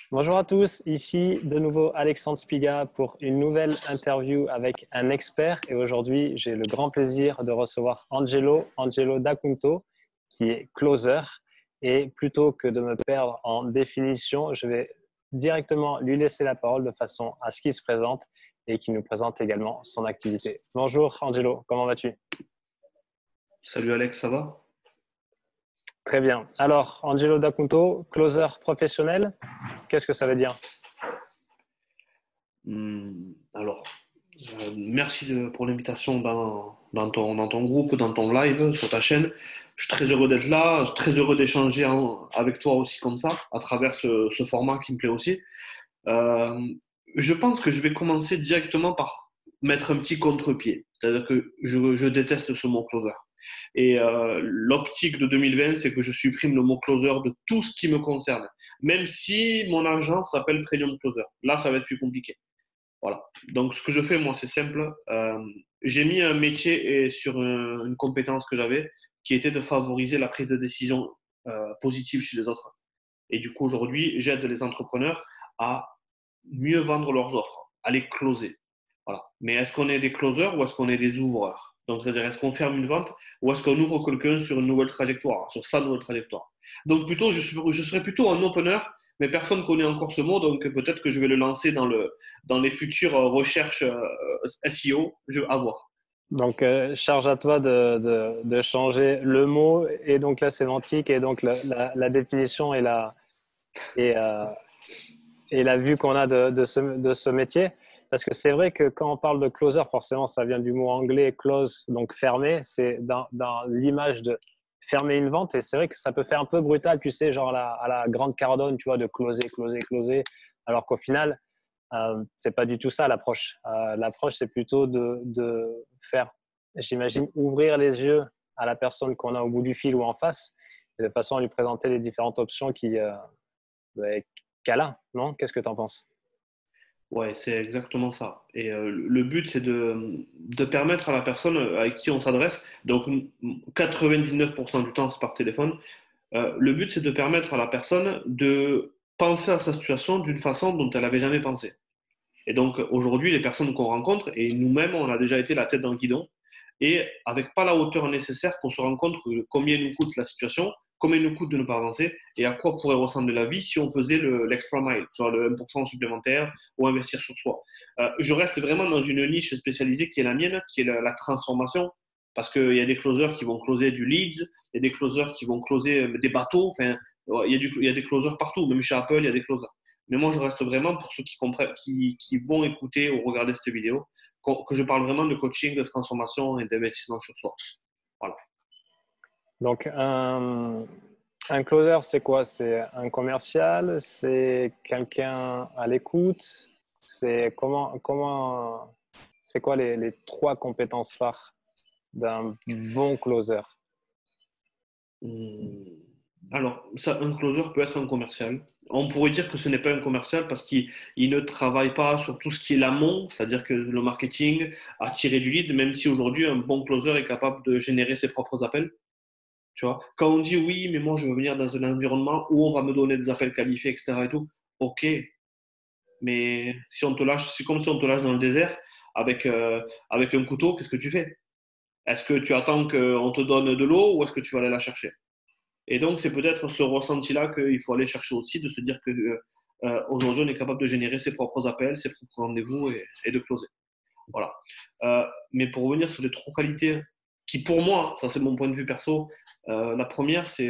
Bonjour à tous, ici de nouveau Alexandre Spiga pour une nouvelle interview avec un expert. Et aujourd'hui, j'ai le grand plaisir de recevoir Angelo D'Acunto, qui est closer. Et plutôt que de me perdre en définition, je vais directement lui laisser la parole de façon à ce qu'il se présente et qu'il nous présente également son activité. Bonjour Angelo, comment vas-tu? Salut Alex, ça va? Très bien. Alors, Angelo D'Acunto, closer professionnel, qu'est-ce que ça veut dire? Alors, merci pour l'invitation dans ton groupe, dans ton live, sur ta chaîne. Je suis très heureux d'être là, je suis très heureux d'échanger avec toi aussi comme ça, à travers ce format qui me plaît aussi. Euh, je pense que je vais commencer directement par mettre un petit contre-pied. C'est-à-dire que je déteste ce mot closer. Et l'optique de 2020, c'est que je supprime le mot closer de tout ce qui me concerne. Même si mon agence s'appelle Premium Closer. Là, ça va être plus compliqué. Voilà. Donc, ce que je fais, moi, c'est simple. J'ai mis un métier et sur une compétence que j'avais qui était de favoriser la prise de décision positive chez les autres. Et du coup, aujourd'hui, j'aide les entrepreneurs à mieux vendre leurs offres, à les closer. Voilà. Mais est-ce qu'on est des closers ou est-ce qu'on est des ouvreurs? Donc, c'est-à-dire, est-ce qu'on ferme une vente ou est-ce qu'on ouvre quelqu'un sur une nouvelle trajectoire, sur sa nouvelle trajectoire? Donc, plutôt, je serais plutôt un opener, mais personne ne connaît encore ce mot, donc peut-être que je vais le lancer dans les futures recherches SEO. À voir. Donc, charge à toi de changer le mot et donc la sémantique et donc la définition et, euh, et la vue qu'on a de ce métier. Parce que c'est vrai que quand on parle de closer, forcément, ça vient du mot anglais close, donc fermer. C'est dans l'image de fermer une vente. Et c'est vrai que ça peut faire un peu brutal, tu sais, genre à la grande Cardone, tu vois, de closer, closer, closer. Alors qu'au final, c'est pas du tout ça l'approche. L'approche, c'est plutôt de faire, j'imagine, ouvrir les yeux à la personne qu'on a au bout du fil ou en face, et de façon à lui présenter les différentes options qu'elle a. Non? Qu'est-ce que tu en penses? Ouais, c'est exactement ça. Et le but, c'est de permettre à la personne avec qui on s'adresse, donc 99% du temps, c'est par téléphone. Le but, c'est de permettre à la personne de penser à sa situation d'une façon dont elle n'avait jamais pensé. Et donc, aujourd'hui, les personnes qu'on rencontre, et nous-mêmes, on a déjà été la tête dans le guidon, et avec pas la hauteur nécessaire pour se rendre compte de combien nous coûte la situation, combien nous coûte de ne pas avancer, et à quoi pourrait ressembler la vie si on faisait l'extra mile, soit le 1% supplémentaire ou investir sur soi. Je reste vraiment dans une niche spécialisée qui est la mienne, qui est la transformation, parce qu'il y a des closers qui vont closer du leads, il y a des closers qui vont closer des bateaux, enfin, il y a des closers partout, même chez Apple, il y a des closers. Mais moi, je reste vraiment pour ceux qui comprennent, qui vont écouter ou regarder cette vidéo, que je parle vraiment de coaching, de transformation et d'investissement sur soi. Voilà. Donc, un closer, c'est quoi? C'est un commercial? C'est quelqu'un à l'écoute? C'est quoi les trois compétences phares d'un bon closer? Hum, Alors, ça, un closer peut être un commercial. On pourrait dire que ce n'est pas un commercial parce qu'il ne travaille pas sur tout ce qui est l'amont, c'est-à-dire que le marketing, attirer du lead, même si aujourd'hui un bon closer est capable de générer ses propres appels. Tu vois, quand on dit oui, mais moi je veux venir dans un environnement où on va me donner des appels qualifiés, etc. et tout, ok, mais si on te lâche, c'est comme si on te lâche dans le désert avec un couteau, qu'est-ce que tu fais? Est-ce que tu attends qu'on te donne de l'eau ou est-ce que tu vas aller la chercher? Et donc, c'est peut-être ce ressenti-là qu'il faut aller chercher aussi, de se dire que aujourd'hui, on est capable de générer ses propres appels, ses propres rendez-vous et de closer. Voilà. Mais pour revenir sur les trois qualités qui, pour moi, ça c'est mon point de vue perso, la première, c'est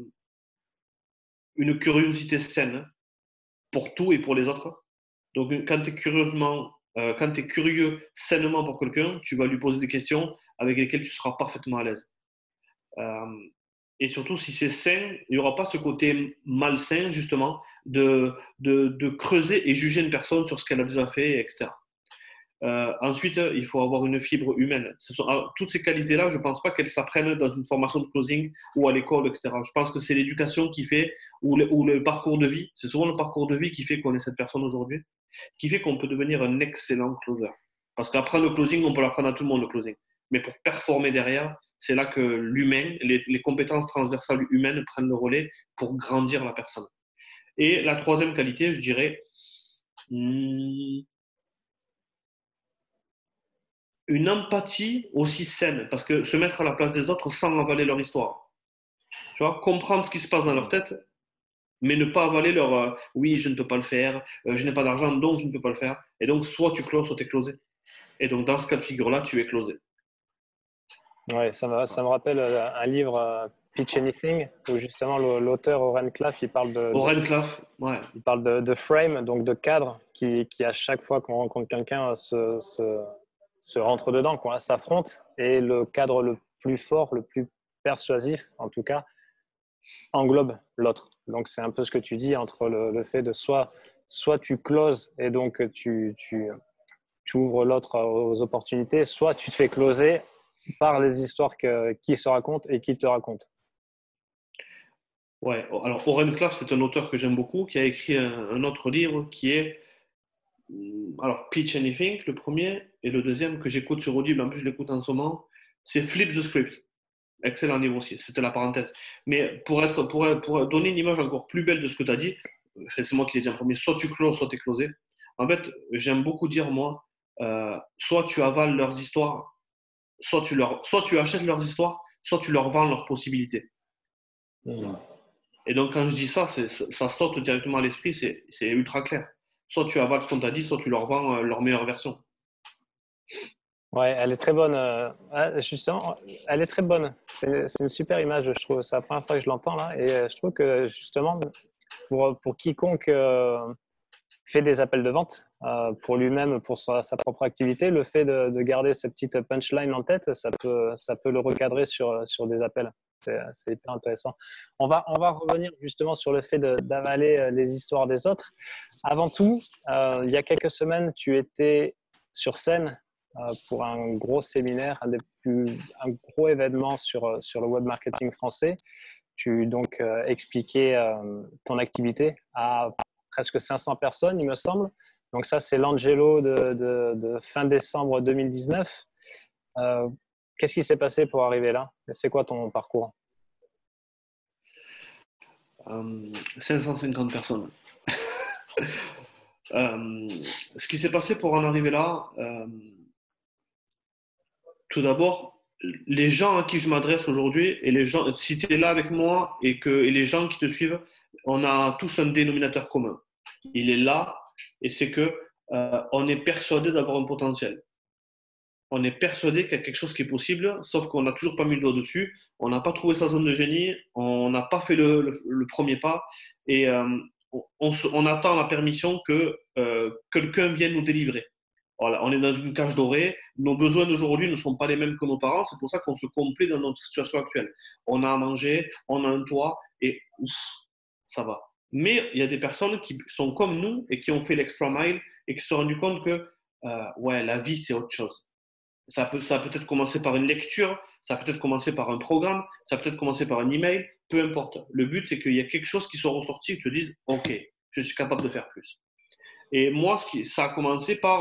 une curiosité saine pour tout et pour les autres. Donc, quand tu es curieux sainement pour quelqu'un, tu vas lui poser des questions avec lesquelles tu seras parfaitement à l'aise. Euh, et surtout, si c'est sain, il n'y aura pas ce côté malsain, justement, de creuser et juger une personne sur ce qu'elle a déjà fait, etc. Ensuite, il faut avoir une fibre humaine. Toutes ces qualités-là, je ne pense pas qu'elles s'apprennent dans une formation de closing ou à l'école, etc. Je pense que c'est l'éducation qui fait, ou le parcours de vie. C'est souvent le parcours de vie qui fait qu'on est cette personne aujourd'hui, qui fait qu'on peut devenir un excellent closer. Parce qu'apprendre le closing, on peut l'apprendre à tout le monde, le closing. Mais pour performer derrière, c'est là que l'humain, les compétences transversales humaines prennent le relais pour grandir la personne. Et la troisième qualité, je dirais, une empathie aussi saine, parce que se mettre à la place des autres sans avaler leur histoire. Tu vois, comprendre ce qui se passe dans leur tête, mais ne pas avaler leur oui, je ne peux pas le faire, je n'ai pas d'argent, donc je ne peux pas le faire. Et donc, soit tu closes, soit tu es closé. Et donc, dans ce cas de figure-là, tu es closé. Ouais, ça me rappelle un livre, Pitch Anything, où justement l'auteur Oren Klaff, Oren Klaff, ouais. il parle de frame, donc de cadre, qui à chaque fois qu'on rencontre quelqu'un se rentre dedans, quoi, s'affronte, et le cadre le plus fort, le plus persuasif, en tout cas, englobe l'autre. Donc c'est un peu ce que tu dis entre le fait de soit tu closes et donc tu ouvres l'autre aux opportunités, soit tu te fais closer par les histoires qui se racontent et qui te racontent. Ouais, alors Oren Klaff, c'est un auteur que j'aime beaucoup, qui a écrit un autre livre qui est alors Pitch Anything, le premier, et le deuxième que j'écoute sur Audible, en plus je l'écoute en ce moment, c'est Flip the Script. Excellent livre aussi, c'était la parenthèse. Mais pour donner une image encore plus belle de ce que tu as dit, c'est moi qui l'ai dit en premier, soit tu closes, soit tu es closé. En fait, j'aime beaucoup dire, moi, soit tu avales leurs histoires, soit tu achètes leurs histoires, soit tu leur vends leurs possibilités. Mmh. Et donc, quand je dis ça, ça saute directement à l'esprit, c'est ultra clair. Soit tu avales ce qu'on t'a dit, soit tu leur vends leur meilleure version. Ouais, elle est très bonne. Justement, elle est très bonne. C'est une super image, je trouve. C'est la première fois que je l'entends là. Et je trouve que justement, pour quiconque fait des appels de vente, pour lui-même, pour sa propre activité, le fait de garder ces petites punchlines en tête, ça peut le recadrer sur des appels. C'est hyper intéressant. On va revenir justement sur le fait d'avaler les histoires des autres. Avant tout, il y a quelques semaines, tu étais sur scène pour un gros séminaire, un gros événement sur le web marketing français. Tu donc expliquais ton activité à presque 500 personnes, il me semble. Donc ça, c'est l'Angelo de fin décembre 2019. Qu'est-ce qui s'est passé pour arriver là? C'est quoi ton parcours? 550 personnes. Ce qui s'est passé pour en arriver là, tout d'abord, les gens à qui je m'adresse aujourd'hui, et les gens, si tu es là avec moi et les gens qui te suivent, on a tous un dénominateur commun. Il est là, et c'est que on est persuadé d'avoir un potentiel. On est persuadé qu'il y a quelque chose qui est possible, sauf qu'on n'a toujours pas mis le doigt dessus, on n'a pas trouvé sa zone de génie, on n'a pas fait le premier pas, et on attend la permission que quelqu'un vienne nous délivrer. Voilà, on est dans une cage dorée, nos besoins d'aujourd'hui ne sont pas les mêmes que nos parents, c'est pour ça qu'on se complaît dans notre situation actuelle. On a à manger, on a un toit, et ouf, ça va. Mais il y a des personnes qui sont comme nous et qui ont fait l'extra mile et qui se sont rendues compte que ouais, la vie, c'est autre chose. Ça peut peut-être commencer par une lecture, ça peut peut-être commencer par un programme, ça peut peut-être commencer par un email, peu importe. Le but, c'est qu'il y a quelque chose qui soit ressorti et que tu te dises, OK, je suis capable de faire plus. Et moi, ça a commencé par,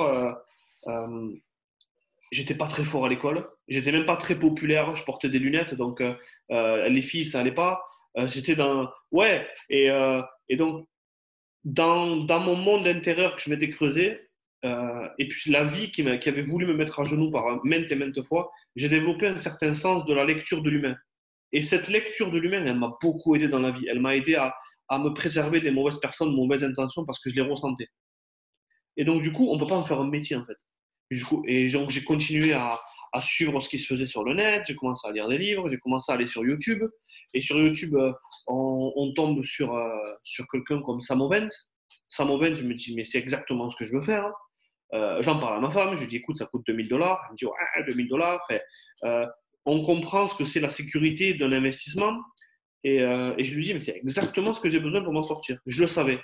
j'étais pas très fort à l'école, j'étais même pas très populaire, je portais des lunettes, donc les filles, ça allait pas. J'étais dans, ouais, et donc dans mon monde intérieur que je m'étais creusé, et puis la vie qui avait voulu me mettre à genoux par maintes et maintes fois, j'ai développé un certain sens de la lecture de l'humain. Et cette lecture de l'humain, elle m'a beaucoup aidé dans la vie. Elle m'a aidé à me préserver des mauvaises personnes, de mauvaises intentions, parce que je les ressentais. Et donc, du coup, on ne peut pas en faire un métier, en fait. Du coup, et donc, j'ai continué à suivre ce qui se faisait sur le net, j'ai commencé à lire des livres, j'ai commencé à aller sur YouTube. Et sur YouTube, on tombe sur quelqu'un comme Sam Ovens. Sam Ovens, je me dis, mais c'est exactement ce que je veux faire. J'en parle à ma femme, je lui dis, écoute, ça coûte 2000 $. Elle me dit, ouais, 2000 $. On comprend ce que c'est la sécurité d'un investissement. Et je lui dis, mais c'est exactement ce que j'ai besoin pour m'en sortir. Je le savais.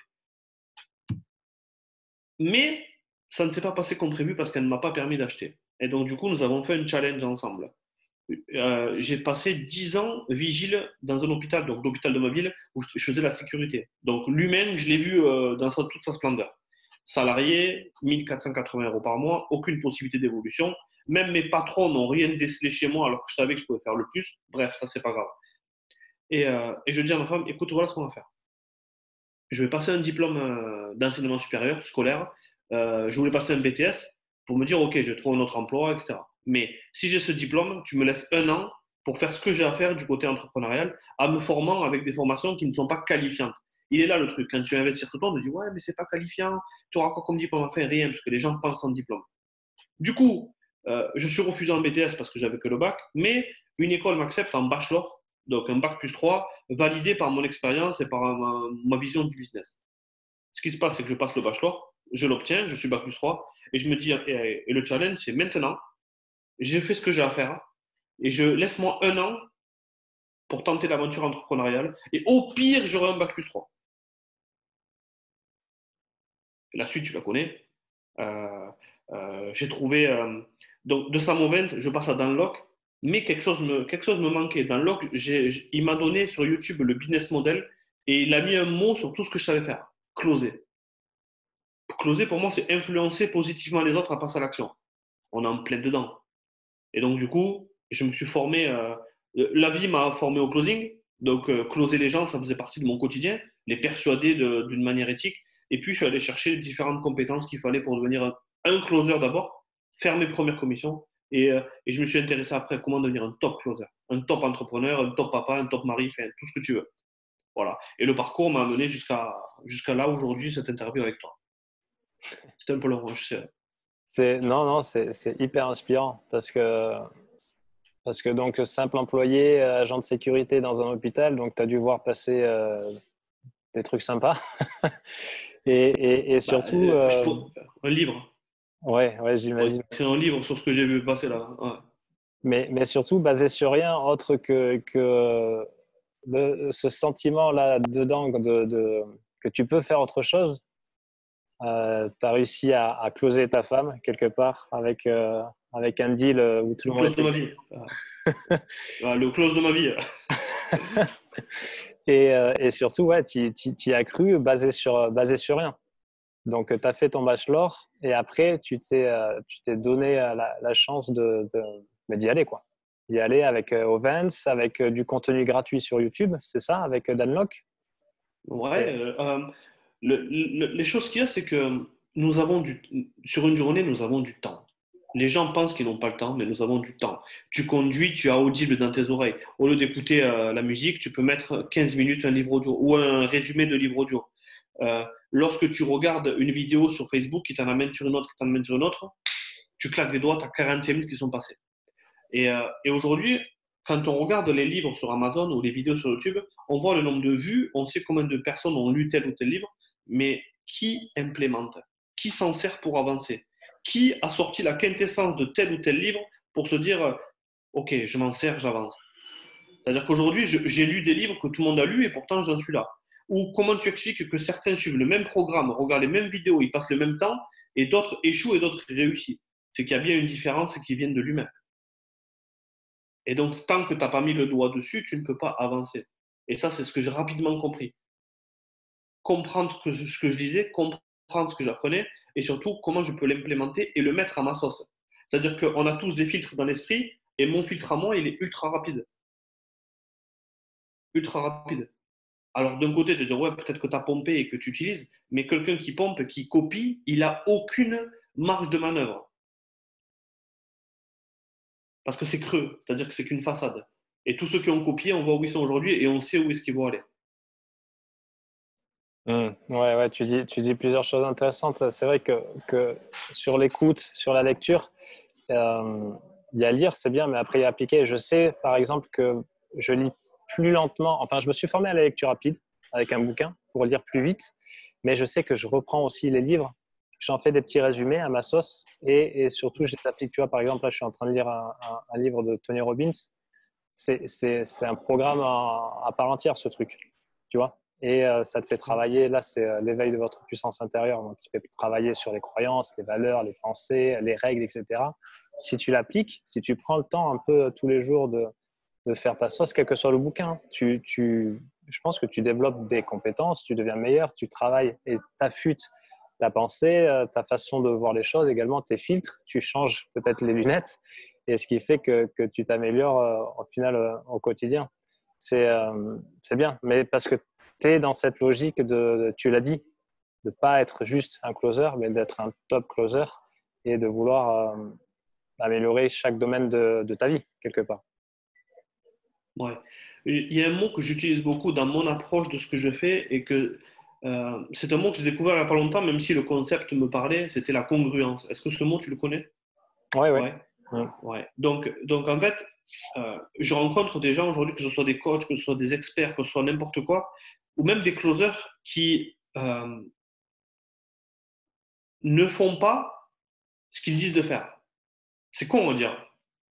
Mais ça ne s'est pas passé comme prévu parce qu'elle ne m'a pas permis d'acheter. Et donc, du coup, nous avons fait un challenge ensemble. J'ai passé 10 ans vigile dans un hôpital, donc l'hôpital de ma ville, où je faisais la sécurité. Donc, l'humain, je l'ai vu dans toute sa splendeur. Salarié, 1480 € par mois, aucune possibilité d'évolution. Même mes patrons n'ont rien décelé chez moi alors que je savais que je pouvais faire le plus. Bref, ça, c'est pas grave. Et je dis à ma femme, écoute, voilà ce qu'on va faire. je vais passer un diplôme d'enseignement supérieur, scolaire. Je voulais passer un BTS pour me dire, OK, je trouve un autre emploi, etc. Mais si j'ai ce diplôme, tu me laisses 1 an pour faire ce que j'ai à faire du côté entrepreneurial, en me formant avec des formations qui ne sont pas qualifiantes. Il est là le truc. Quand tu investis sur toi, on me dit, ouais, mais c'est pas qualifiant, tu auras quoi comme diplôme? Enfin, rien, parce que les gens pensent en diplôme. Du coup, je suis refusé en BTS parce que j'avais que le bac, mais une école m'accepte en bachelor, donc un bac plus 3, validé par mon expérience et par ma vision du business. Ce qui se passe, c'est que je passe le bachelor, je l'obtiens, je suis bac plus 3, et je me dis, et le challenge, c'est maintenant, j'ai fait ce que j'ai à faire, et je laisse-moi 1 an pour tenter l'aventure entrepreneuriale, et au pire, j'aurai un bac plus 3. La suite, tu la connais. Euh, j'ai trouvé. Donc, de Samovent, je passe à Danlock, mais quelque chose me manquait. Danlock, il m'a donné sur YouTube le business model et il a mis un mot sur tout ce que je savais faire, closer. Closer, pour moi, c'est influencer positivement les autres à passer à l'action. On est en plein dedans. Et donc, du coup, je me suis formé. La vie m'a formé au closing. Donc, closer les gens, ça faisait partie de mon quotidien, les persuader d'une manière éthique. Et puis, je suis allé chercher différentes compétences qu'il fallait pour devenir un closer d'abord, faire mes premières commissions. Et je me suis intéressé après à comment devenir un top closer, un top entrepreneur, un top papa, un top mari, enfin, tout ce que tu veux. Voilà. Et le parcours m'a amené jusqu'à là, aujourd'hui, cette interview avec toi. C'était un peu long, je sais. Non, non, c'est hyper inspirant parce que donc simple employé, agent de sécurité dans un hôpital, donc tu as dû voir passer des trucs sympas. Et Bah, surtout, un livre. ouais, Ouais, j'imagine. écrire un livre sur ce que j'ai vu passer là. Ouais. Mais surtout basé sur rien autre que ce sentiment-là dedans que tu peux faire autre chose. Tu as réussi à closer ta femme quelque part avec un deal où tout Le le monde close de était ma vie. Le close de ma vie. et surtout, ouais, tu y as cru basé sur rien. Donc, tu as fait ton bachelor et après, tu t'es donné la chance d'y aller, quoi. D'y aller avec Ovens, avec du contenu gratuit sur YouTube, c'est ça, avec Danlock? Ouais. Et- Les choses qu'il y a, c'est que nous avons sur une journée, nous avons du temps. Les gens pensent qu'ils n'ont pas le temps, mais nous avons du temps. Tu conduis, tu as audible dans tes oreilles. Au lieu d'écouter la musique, tu peux mettre 15 minutes un livre audio ou un résumé de livre audio. Lorsque tu regardes une vidéo sur Facebook qui t'en amène sur une autre, qui t'en amène sur une autre, tu claques des doigts, tu as 45 minutes qui sont passées. Et aujourd'hui, quand on regarde les livres sur Amazon ou les vidéos sur YouTube, on voit le nombre de vues, on sait combien de personnes ont lu tel ou tel livre, mais qui implémente? Qui s'en sert pour avancer? Qui a sorti la quintessence de tel ou tel livre pour se dire, OK, je m'en sers, j'avance? C'est-à-dire qu'aujourd'hui, j'ai lu des livres que tout le monde a lus et pourtant j'en suis là. Ou comment tu expliques que certains suivent le même programme, regardent les mêmes vidéos, ils passent le même temps, et d'autres échouent et d'autres réussissent? C'est qu'il y a bien une différence qui vient de l'humain. Et donc, tant que tu n'as pas mis le doigt dessus, tu ne peux pas avancer. Et ça, c'est ce que j'ai rapidement compris. Comprendre ce que je disais, comprendre ce que j'apprenais, et surtout comment je peux l'implémenter et le mettre à ma sauce. C'est-à-dire qu'on a tous des filtres dans l'esprit, et mon filtre à moi, il est ultra rapide. Ultra rapide. Alors, d'un côté, de dire, ouais, peut-être que tu as pompé et que tu utilises, mais quelqu'un qui pompe, qui copie, il n'a aucune marge de manœuvre. Parce que c'est creux, c'est-à-dire que c'est qu'une façade. Et tous ceux qui ont copié, on voit où ils sont aujourd'hui et on sait où est-ce qu'ils vont aller. Ouais, ouais, tu dis plusieurs choses intéressantes. C'est vrai que sur l'écoute, sur la lecture, euh, il y a lire, c'est bien, mais après il y a appliquer. Je sais, par exemple, que je lis plus lentement. Enfin, je me suis formé à la lecture rapide avec un bouquin pour lire plus vite, mais je sais que je reprends aussi les livres. J'en fais des petits résumés à ma sauce et surtout, je les applique. Tu vois, par exemple, là, je suis en train de lire un livre de Tony Robbins. C'est un programme à part entière, ce truc, tu vois. Et ça te fait travailler, là, c'est l'éveil de votre puissance intérieure. Donc, tu fais travailler sur les croyances, les valeurs, les pensées, les règles, etc. Si tu l'appliques, si tu prends le temps un peu tous les jours de faire ta sauce, quel que soit le bouquin, je pense que tu développes des compétences, tu deviens meilleur, tu travailles et t'affûtes ta pensée, ta façon de voir les choses, également tes filtres, tu changes peut-être les lunettes, et ce qui fait que tu t'améliores au final au quotidien. C'est bien, mais parce que tu es dans cette logique tu l'as dit, de ne pas être juste un closer, mais d'être un top closer et de vouloir améliorer chaque domaine de ta vie, quelque part. Ouais. Il y a un mot que j'utilise beaucoup dans mon approche de ce que je fais et que c'est un mot que j'ai découvert il n'y a pas longtemps, même si le concept me parlait, c'était la congruence. Est-ce que ce mot, tu le connais? Oui, oui. Ouais. Ouais. Donc en fait, je rencontre des gens aujourd'hui, que ce soit des coachs, que ce soit des experts, que ce soit n'importe quoi, ou même des closers qui ne font pas ce qu'ils disent de faire. C'est con à dire.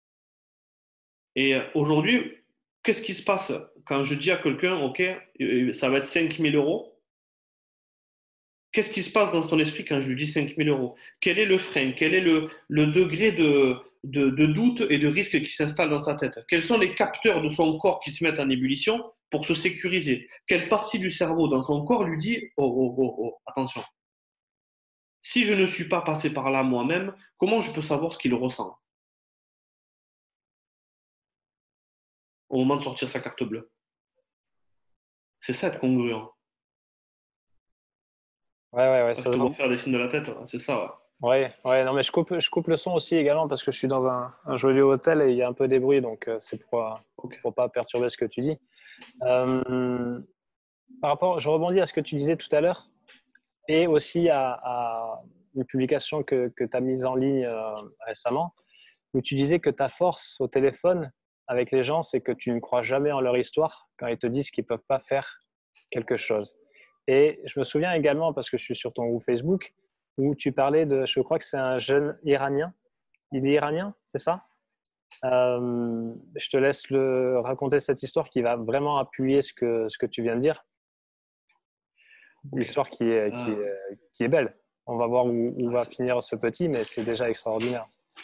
Et aujourd'hui, qu'est-ce qui se passe quand je dis à quelqu'un, OK, ça va être 5 000 euros? Qu'est-ce qui se passe dans ton esprit quand je lui dis 5 000 euros? Quel est le frein? Quel est le degré de doute et de risque qui s'installe dans sa tête? Quels sont les capteurs de son corps qui se mettent en ébullition pour se sécuriser? Quelle partie du cerveau dans son corps lui dit, oh, oh, oh, oh, attention. Si je ne suis pas passé par là moi-même, comment je peux savoir ce qu'il ressent au moment de sortir sa carte bleue? C'est ça être congruent. Ouais, Parce ça se que de voit. faire des signes de la tête, c'est ça, ouais. Ouais, non, mais je coupe le son aussi également parce que je suis dans un joli hôtel et il y a un peu des bruits, donc c'est Ok. pour pas perturber ce que tu dis. Euh, je rebondis à ce que tu disais tout à l'heure et aussi à une publication que tu as mise en ligne récemment où tu disais que ta force au téléphone avec les gens, c'est que tu ne crois jamais en leur histoire quand ils te disent qu'ils ne peuvent pas faire quelque chose. Et je me souviens également, parce que je suis sur ton groupe Facebook, où tu parlais je crois que c'est un jeune Iranien. Il est iranien, c'est ça? Je te laisse raconter cette histoire qui va vraiment appuyer ce que tu viens de dire. Ok. L'histoire Euh, qui est belle. On va voir où va finir ce petit, mais c'est déjà extraordinaire.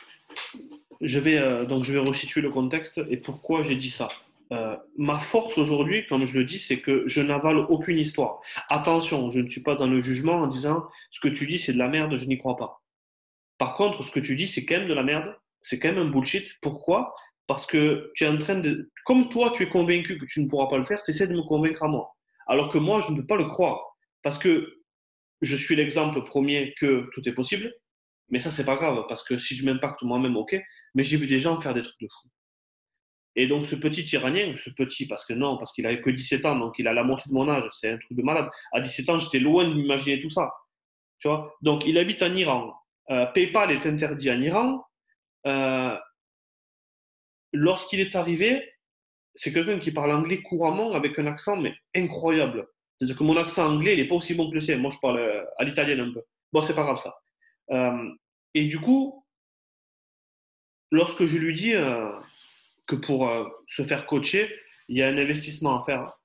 donc je vais resituer le contexte et pourquoi j'ai dit ça. Ma force aujourd'hui, comme je le dis, c'est que je n'avale aucune histoire. Attention, je ne suis pas dans le jugement en disant ce que tu dis c'est de la merde, je n'y crois pas. Par contre, ce que tu dis c'est quand même de la merde, c'est quand même un bullshit. Pourquoi? Parce que tu es en train de, comme toi tu es convaincu que tu ne pourras pas le faire, tu essaies de me convaincre à moi. Alors que moi je ne peux pas le croire parce que je suis l'exemple premier que tout est possible. Mais ça, c'est pas grave, parce que si je m'impacte moi-même, ok. Mais j'ai vu des gens faire des trucs de fou. Et donc, ce petit Iranien, ce petit, parce que non, parce qu'il avait que 17 ans, donc il a la moitié de mon âge, c'est un truc de malade. À 17 ans, j'étais loin de m'imaginer tout ça. Tu vois. Donc, il habite en Iran. PayPal est interdit en Iran. Euh, Lorsqu'il est arrivé, c'est quelqu'un qui parle anglais couramment avec un accent, mais incroyable. C'est-à-dire que mon accent anglais, il n'est pas aussi bon que le sien. Moi, je parle à l'italienne un peu. Bon, c'est pas grave ça. Euh, et du coup, lorsque je lui dis que pour se faire coacher, il y a un investissement à faire,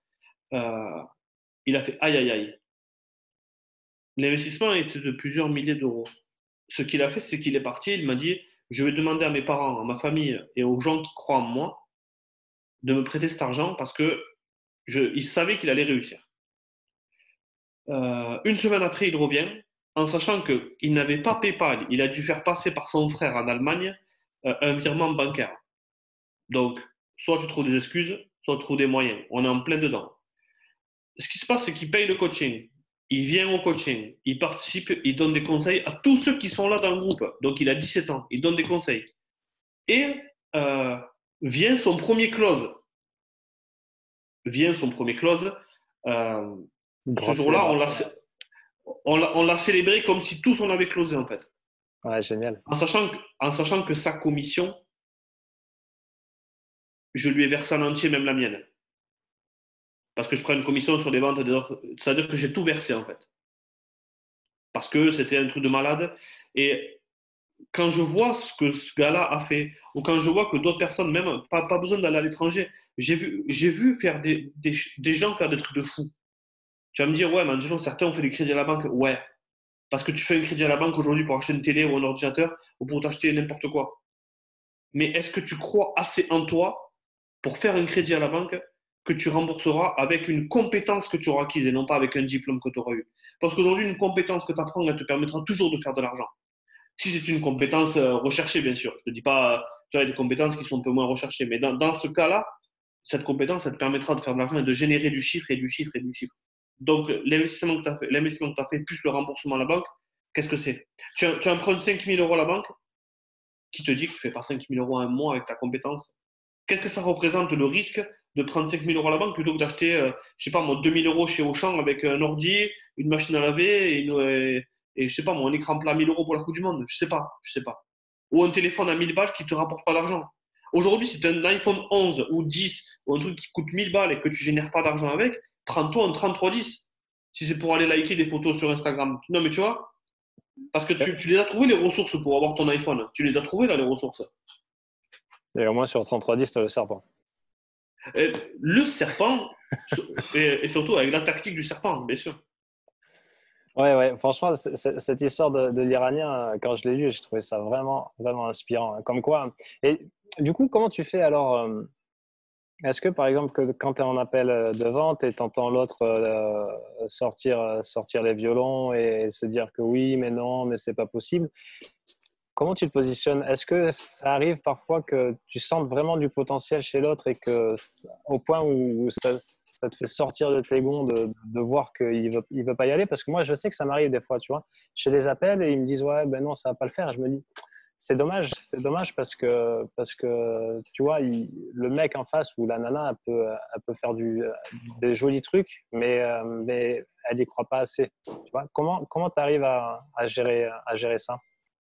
il a fait aïe aïe aïe. L'investissement était de plusieurs milliers d'euros. Ce qu'il a fait, c'est qu'il est parti, il m'a dit, je vais demander à mes parents, à ma famille et aux gens qui croient en moi de me prêter cet argent parce que il savait qu'il allait réussir. Une semaine après, il revient en sachant qu'il n'avait pas PayPal, il a dû faire passer par son frère en Allemagne un virement bancaire. Donc, soit tu trouves des excuses, soit tu trouves des moyens. On est en plein dedans. Ce qui se passe, c'est qu'il paye le coaching. Il vient au coaching, il participe, il donne des conseils à tous ceux qui sont là dans le groupe. Donc, il a 17 ans, il donne des conseils. Et euh, vient son premier close. Vient son premier close. Euh, Ce Grosse jour-là, célébration. on l'a célébré comme si tous on avait closé, en fait. Ouais, génial. En sachant que sa commission, je lui ai versé en entier, même la mienne. Parce que je prends une commission sur les ventes des offres. C'est-à-dire que j'ai tout versé, en fait. Parce que c'était un truc de malade. Et quand je vois ce que ce gars-là a fait, ou quand je vois que d'autres personnes, même pas besoin d'aller à l'étranger, j'ai vu faire des gens faire des trucs de fou. Tu vas me dire, ouais, mais Angelo, certains ont fait des crédits à la banque. Ouais, parce que tu fais un crédit à la banque aujourd'hui pour acheter une télé ou un ordinateur ou pour t'acheter n'importe quoi. Mais est-ce que tu crois assez en toi pour faire un crédit à la banque que tu rembourseras avec une compétence que tu auras acquise et non pas avec un diplôme que tu auras eu? Parce qu'aujourd'hui, une compétence que tu apprends, elle te permettra toujours de faire de l'argent. Si c'est une compétence recherchée, bien sûr. Je ne te dis pas, tu as des compétences qui sont un peu moins recherchées. Mais dans ce cas-là, cette compétence, elle te permettra de faire de l'argent et de générer du chiffre et du chiffre et du chiffre. Donc, l'investissement que tu as fait, plus le remboursement à la banque, qu'est-ce que c'est? Tu empruntes 5 000 euros à la banque, qui te dit que tu ne fais pas 5 000 euros un mois avec ta compétence. Qu'est-ce que ça représente le risque de prendre 5 000 euros à la banque plutôt que d'acheter, je sais pas moi, 2 000 euros chez Auchan avec un ordi, une machine à laver et je sais pas moi, un écran plat à 1 000 euros pour la Coupe du Monde? Je sais pas. Ou un téléphone à 1 000 balles qui ne te rapporte pas d'argent. Aujourd'hui, si tu as un iPhone 11 ou 10 ou un truc qui coûte 1 000 balles et que tu génères pas d'argent avec, prends-toi un 3310 si c'est pour aller liker des photos sur Instagram. Non, mais tu vois, parce que tu les as trouvées les ressources pour avoir ton iPhone. Tu les as trouvées là, les ressources. Et au moins sur 3310, tu as le serpent. Le serpent, et surtout avec la tactique du serpent, bien sûr. Ouais. Franchement, cette histoire de l'Iranien, quand je l'ai lu, j'ai trouvé ça vraiment, vraiment inspirant. Comme quoi. Et du coup, comment tu fais alors est-ce que, par exemple, quand tu es en appel de vente et tu entends l'autre sortir les violons et se dire que oui, mais non, mais c'est pas possible, comment tu te positionnes? Est-ce que ça arrive parfois que tu sentes vraiment du potentiel chez l'autre et que, au point où ça te fait sortir de tes gonds de voir qu'il ne veut pas y aller? Parce que moi, je sais que ça m'arrive des fois, tu vois. J'ai des appels et ils me disent, ouais, ben non, ça ne va pas le faire. Et je me dis, c'est dommage parce que tu vois, le mec en face ou la nana, elle peut faire des jolis trucs, mais elle n'y croit pas assez. Tu vois, comment tu arrives à gérer ça?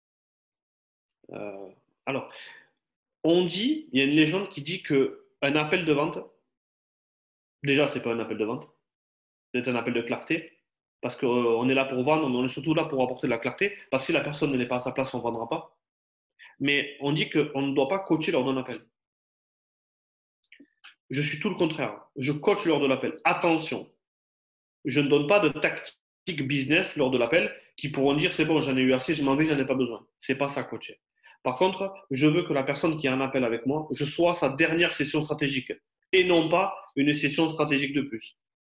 Euh, alors, il y a une légende qui dit que un appel de vente, déjà, c'est pas un appel de vente, c'est un appel de clarté. Parce qu'on est là pour vendre, mais on est surtout là pour apporter de la clarté. Parce que si la personne n'est pas à sa place, on ne vendra pas. Mais on dit qu'on ne doit pas coacher lors d'un appel. Je suis tout le contraire. Je coach lors de l'appel. Attention, je ne donne pas de tactique business lors de l'appel qui pourront dire c'est bon, j'en ai eu assez, je m'en vais, j'en ai pas besoin. C'est pas ça coacher. Par contre, je veux que la personne qui a un appel avec moi, je sois sa dernière session stratégique et non pas une session stratégique de plus.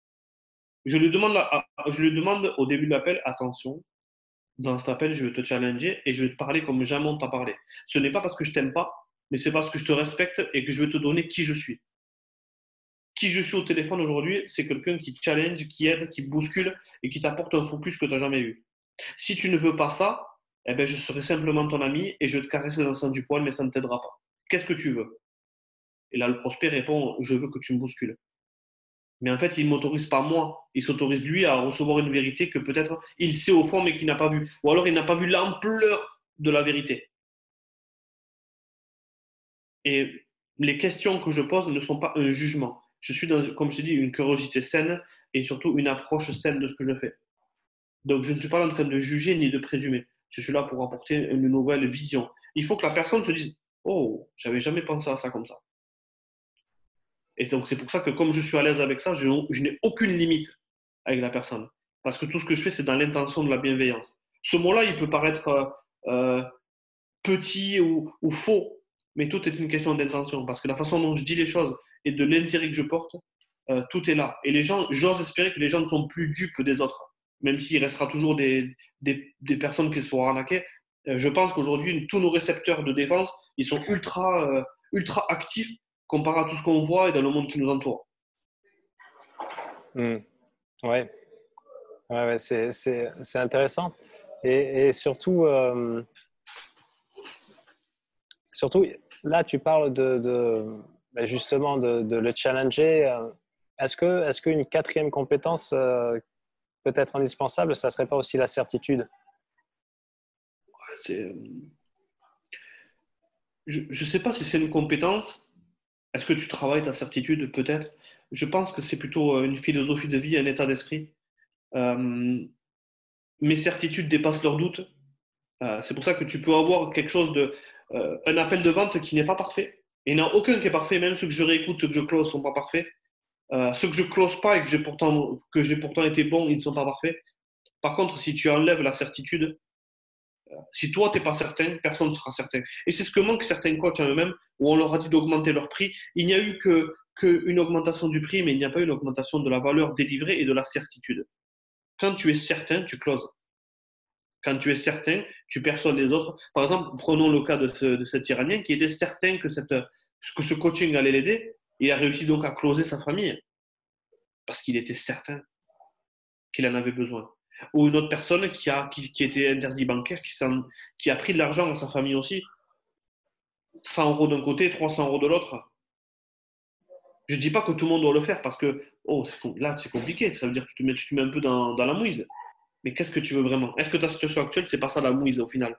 Je lui demande au début de l'appel, attention, dans cet appel, je vais te challenger et je vais te parler comme jamais on t'a parlé. Ce n'est pas parce que je t'aime pas, mais c'est parce que je te respecte et que je vais te donner qui je suis. Qui je suis au téléphone aujourd'hui, c'est quelqu'un qui challenge, qui aide, qui bouscule et qui t'apporte un focus que tu n'as jamais eu. Si tu ne veux pas ça, eh ben, je serai simplement ton ami et je vais te caresser dans le sens du poil, mais ça ne t'aidera pas. Qu'est-ce que tu veux? Et là, le prospect répond, je veux que tu me bouscules. Mais en fait, il ne m'autorise pas moi. Il s'autorise lui à recevoir une vérité que peut-être il sait au fond, mais qu'il n'a pas vue. Ou alors il n'a pas vu l'ampleur de la vérité. Et les questions que je pose ne sont pas un jugement. Je suis dans, comme je te dis, une curiosité saine et surtout une approche saine de ce que je fais. Donc, je ne suis pas en train de juger ni de présumer. Je suis là pour apporter une nouvelle vision. Il faut que la personne se dise, oh, j'avais jamais pensé à ça comme ça. Et donc, c'est pour ça que comme je suis à l'aise avec ça, je n'ai aucune limite avec la personne. Parce que tout ce que je fais, c'est dans l'intention de la bienveillance. Ce mot-là, il peut paraître petit ou faux, mais tout est une question d'intention. Parce que la façon dont je dis les choses et de l'intérêt que je porte, tout est là. Et les gens, j'ose espérer que les gens ne sont plus dupes des autres, même s'il restera toujours des personnes qui se font arnaquer. Je pense qu'aujourd'hui, tous nos récepteurs de défense, ils sont ultra actifs comparé à tout ce qu'on voit et dans le monde qui nous entoure. Mmh. Ouais, c'est intéressant. Et surtout, surtout, là, tu parles ben, justement de le challenger. Est-ce qu'une quatrième compétence peut être indispensable? Ça ne serait pas aussi la certitude? C'est, je ne sais pas si c'est une compétence. Est-ce que tu travailles ta certitude? Peut-être. Je pense que c'est plutôt une philosophie de vie, un état d'esprit. Euh, Mes certitudes dépassent leurs doutes. C'est pour ça que tu peux avoir quelque chose un appel de vente qui n'est pas parfait. Et il n'y en a aucun qui est parfait, même ceux que je réécoute, ceux que je close ne sont pas parfaits. Ceux que je close pas et que j'ai pourtant été bon, ils ne sont pas parfaits. Par contre, si tu enlèves la certitude, si toi, tu n'es pas certain, personne ne sera certain. Et c'est ce que manquent certains coachs en eux-mêmes, où on leur a dit d'augmenter leur prix. Il n'y a eu qu'une augmentation du prix, mais il n'y a pas eu une augmentation de la valeur délivrée et de la certitude. Quand tu es certain, tu closes. Quand tu es certain, tu perçois les autres. Par exemple, prenons le cas de cet Iranien qui était certain que ce coaching allait l'aider et a réussi donc à closer sa famille parce qu'il était certain. qu'il en avait besoin. Ou une autre personne qui était interdit bancaire, qui a pris de l'argent à sa famille aussi. 100 euros d'un côté, 300 euros de l'autre. Je ne dis pas que tout le monde doit le faire parce que là, c'est compliqué. Ça veut dire que tu te mets un peu dans la mouise. Mais qu'est-ce que tu veux vraiment? Est-ce que ta situation actuelle, c'est pas ça la mouise au final?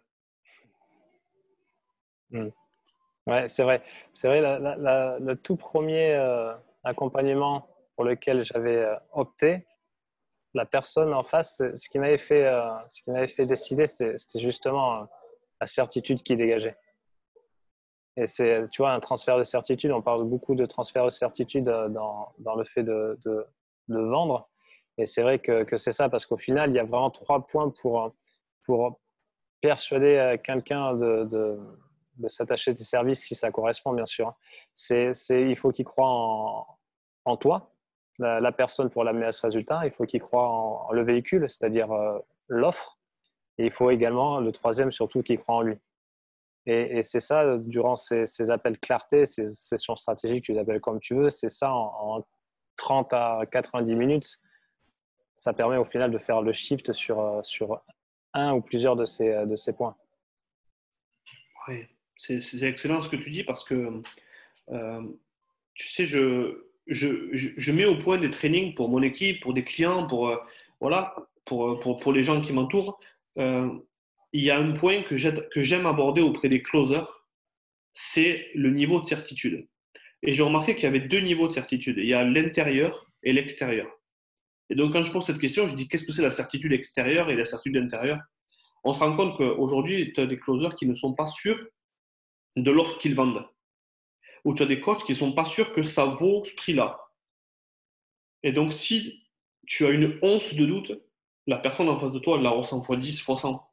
Mm. Ouais, c'est vrai. C'est vrai, le tout premier accompagnement pour lequel j'avais opté, la personne en face, ce qui m'avait fait décider, c'était justement la certitude qui dégageait. Et c'est, tu vois, un transfert de certitude. On parle beaucoup de transfert de certitude dans le fait de vendre. Et c'est vrai que c'est ça, parce qu'au final, il y a vraiment 3 points pour persuader quelqu'un de s'attacher à tes services si ça correspond, bien sûr. Il faut qu'il croit en toi, la personne pour l'amener à ce résultat. Il faut qu'il croit en le véhicule, c'est-à-dire l'offre. Et il faut également, le troisième surtout, qu'il croit en lui. Et c'est ça, durant ces appels clarté, ces sessions stratégiques, tu les appelles comme tu veux, c'est ça en 30 à 90 minutes, ça permet au final de faire le shift sur un ou plusieurs de ces points. Oui, c'est excellent ce que tu dis parce que, euh, tu sais, je mets au point des trainings pour mon équipe, pour des clients, voilà, pour les gens qui m'entourent. Euh, il y a un point que j'aime aborder auprès des closers, c'est le niveau de certitude. Et j'ai remarqué qu'il y avait 2 niveaux de certitude. Il y a l'intérieur et l'extérieur. Et donc, quand je pose cette question, je dis qu'est-ce que c'est la certitude extérieure et la certitude intérieure? On se rend compte qu'aujourd'hui, tu as des closers qui ne sont pas sûrs de l'offre qu'ils vendent. Ou tu as des coachs qui ne sont pas sûrs que ça vaut ce prix-là. Et donc, si tu as une once de doute, la personne en face de toi, elle la ressent fois 10, fois 100.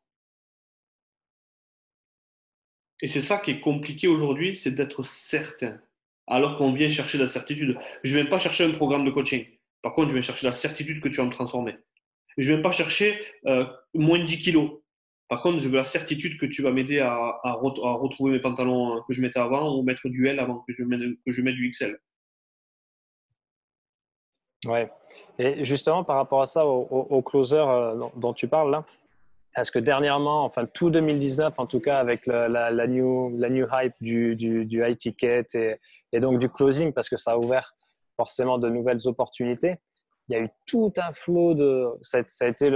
Et c'est ça qui est compliqué aujourd'hui, c'est d'être certain. Alors qu'on vient chercher la certitude. Je ne viens pas chercher un programme de coaching. Par contre, je viens chercher la certitude que tu vas me transformer. Je ne viens pas chercher moins de 10 kilos. Par contre, je veux la certitude que tu vas m'aider à retrouver mes pantalons que je mettais avant ou mettre du L avant que je mette du XL. Ouais. Et justement, par rapport à ça, au closer dont tu parles là, est-ce que dernièrement, enfin tout 2019 en tout cas, avec la new hype du high ticket et donc du closing, parce que ça a ouvert forcément de nouvelles opportunités, il y a eu tout un flot ça a été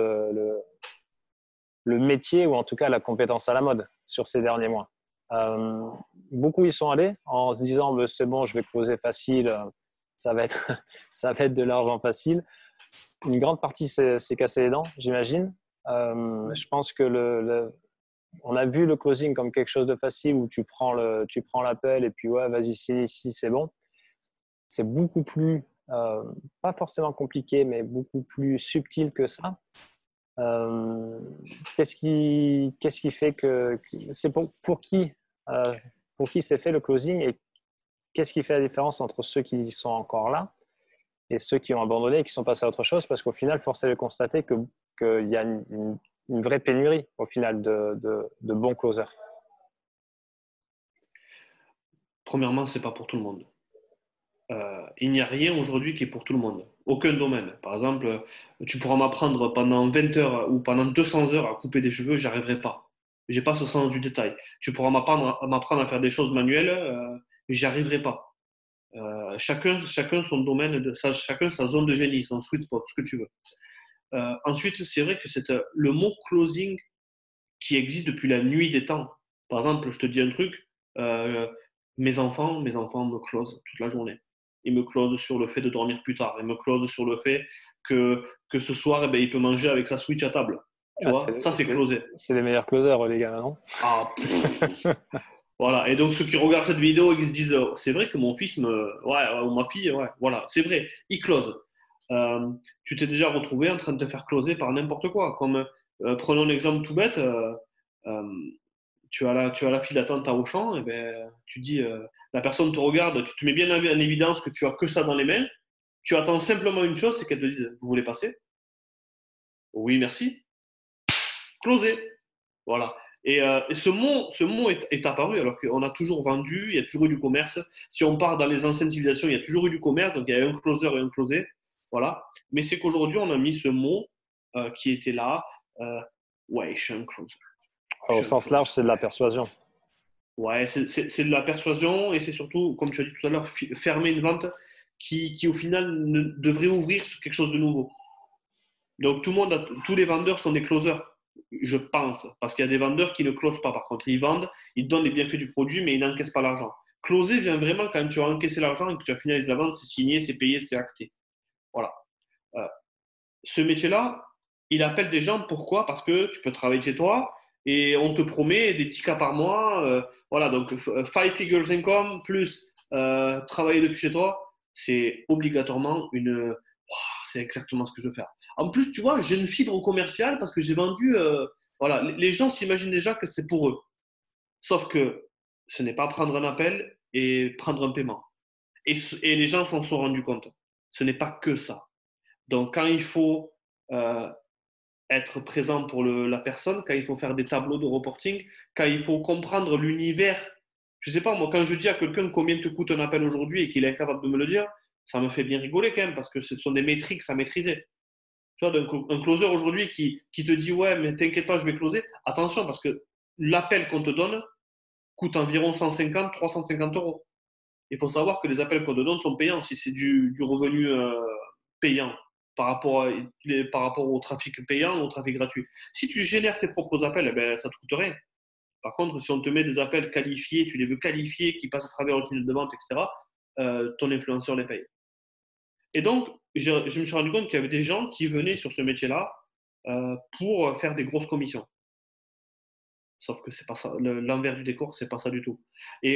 le métier ou en tout cas la compétence à la mode sur ces derniers mois. Euh, Beaucoup y sont allés en se disant c'est bon, je vais closer facile, ça va être, ça va être de l'argent facile. Une grande partie s'est cassé les dents, j'imagine. Je pense que on a vu le closing comme quelque chose de facile où tu prends l'appel et puis ouais, vas-y, ici, c'est bon. C'est beaucoup plus, pas forcément compliqué, mais beaucoup plus subtil que ça. Euh, qu'est-ce qui fait que c'est euh, pour qui c'est fait le closing et qu'est-ce qui fait la différence entre ceux qui sont encore là et ceux qui ont abandonné et qui sont passés à autre chose? Parce qu'au final, force est de constater qu'il y a une vraie pénurie au final de bons closers. Premièrement, ce n'est pas pour tout le monde. Il n'y a rien aujourd'hui qui est pour tout le monde. Aucun domaine. Par exemple, tu pourras m'apprendre pendant 20 heures ou pendant 200 heures à couper des cheveux, j'arriverai pas. J'ai pas ce sens du détail. Tu pourras m'apprendre à faire des choses manuelles, j'y arriverai pas. Chacun son domaine, chacun sa zone de génie, son sweet spot, ce que tu veux. Ensuite, c'est vrai que c'est le mot closing qui existe depuis la nuit des temps. Par exemple, je te dis un truc, euh, mes enfants me closent toute la journée. Ils me closent sur le fait de dormir plus tard. Ils me closent sur le fait que ce soir, eh ben, il peut manger avec sa Switch à table. Tu Ah, vois, ça c'est closé. c'est les meilleurs closers, les gars, non? Ah, voilà. Et donc ceux qui regardent cette vidéo, ils se disent, c'est vrai que mon fils ouais, ou ma fille, ouais, voilà, c'est vrai, ils closent. Tu t'es déjà retrouvé en train de te faire closer par n'importe quoi. Comme prenons un exemple tout bête. Euh, tu as la file d'attente à Auchan, et ben, tu dis, la personne te regarde, tu te mets bien en évidence que tu as que ça dans les mains, tu attends simplement une chose, c'est qu'elle te dise, vous voulez passer? Oui, merci. Closé. Voilà. Et ce mot est apparu alors qu'on a toujours vendu, il y a toujours eu du commerce. Si on part dans les anciennes civilisations, il y a toujours eu du commerce, donc il y a un closer et un closé. Voilà. Mais c'est qu'aujourd'hui, on a mis ce mot qui était là. Ouais, je suis un closer. Au sens large, c'est de la persuasion. Ouais, c'est de la persuasion et c'est surtout, comme tu as dit tout à l'heure, fermer une vente qui au final devrait ouvrir sur quelque chose de nouveau. Donc tout le monde, tous les vendeurs sont des closers, je pense, parce qu'il y a des vendeurs qui ne closent pas. Par contre, ils vendent, ils donnent les bienfaits du produit, mais ils n'encaissent pas l'argent. Closer vient vraiment quand tu as encaissé l'argent et que tu as finalisé la vente, c'est signé, c'est payé, c'est acté. Voilà. Euh, Ce métier-là, il appelle des gens. Pourquoi? Parce que tu peux travailler chez toi et on te promet des petits cas par mois. Voilà, donc five figures income plus travailler depuis chez toi, c'est obligatoirement une. C'est exactement ce que je veux faire. En plus, tu vois, j'ai une fibre commerciale parce que j'ai vendu. Voilà, les gens s'imaginent déjà que c'est pour eux. Sauf que ce n'est pas prendre un appel et prendre un paiement. Et les gens s'en sont rendus compte. Ce n'est pas que ça. Donc, quand il faut euh, être présent pour la personne, quand il faut faire des tableaux de reporting, quand il faut comprendre l'univers. Je ne sais pas, moi, quand je dis à quelqu'un combien te coûte un appel aujourd'hui et qu'il est incapable de me le dire, ça me fait bien rigoler quand même parce que ce sont des métriques à maîtriser. Tu vois, donc, un closer aujourd'hui qui te dit ouais, mais t'inquiète pas, je vais closer. Attention parce que l'appel qu'on te donne coûte environ 150, 350 euros. Il faut savoir que les appels qu'on te donne sont payants si c'est du revenu payant par rapport au trafic payant ou au trafic gratuit. Si tu génères tes propres appels, eh ben, ça ne te coûte rien. Par contre, si on te met des appels qualifiés, tu les veux qualifiés, qui passent à travers le tunnel de vente, etc., ton influenceur les paye. Et donc, je me suis rendu compte qu'il y avait des gens qui venaient sur ce métier-là pour faire des grosses commissions. Sauf que c'est pas ça. L'envers du décor, c'est pas ça du tout.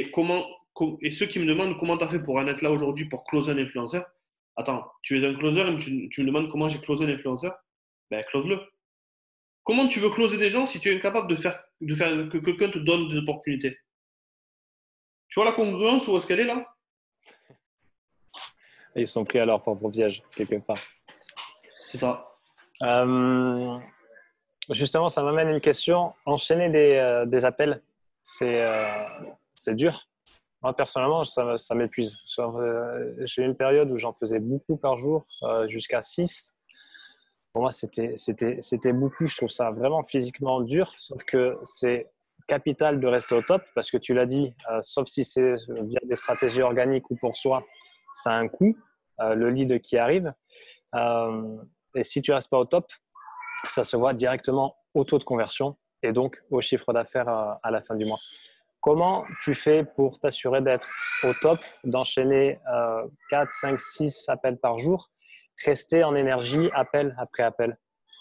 Et ceux qui me demandent comment tu as fait pour en être là aujourd'hui pour closer un influenceur, attends, tu es un closer et tu me demandes comment j'ai closé un influenceur, ben close-le. Comment tu veux closer des gens si tu es incapable de faire que quelqu'un te donne des opportunités? Tu vois la congruence où est-ce qu'elle est là? Ils sont pris à leur propre piège, quelque part. C'est ça. Euh, Justement, ça m'amène à une question. Enchaîner des appels, c'est dur. Moi, personnellement, ça m'épuise. J'ai eu une période où j'en faisais beaucoup par jour, jusqu'à 6. Pour moi, c'était beaucoup. Je trouve ça vraiment physiquement dur, sauf que c'est capital de rester au top parce que tu l'as dit, sauf si c'est via des stratégies organiques ou pour soi, ça a un coût, le lead qui arrive. Euh, et si tu restes pas au top, ça se voit directement au taux de conversion et donc au chiffre d'affaires à la fin du mois. Comment tu fais pour t'assurer d'être au top, d'enchaîner 4, 5, 6 appels par jour, rester en énergie appel après appel?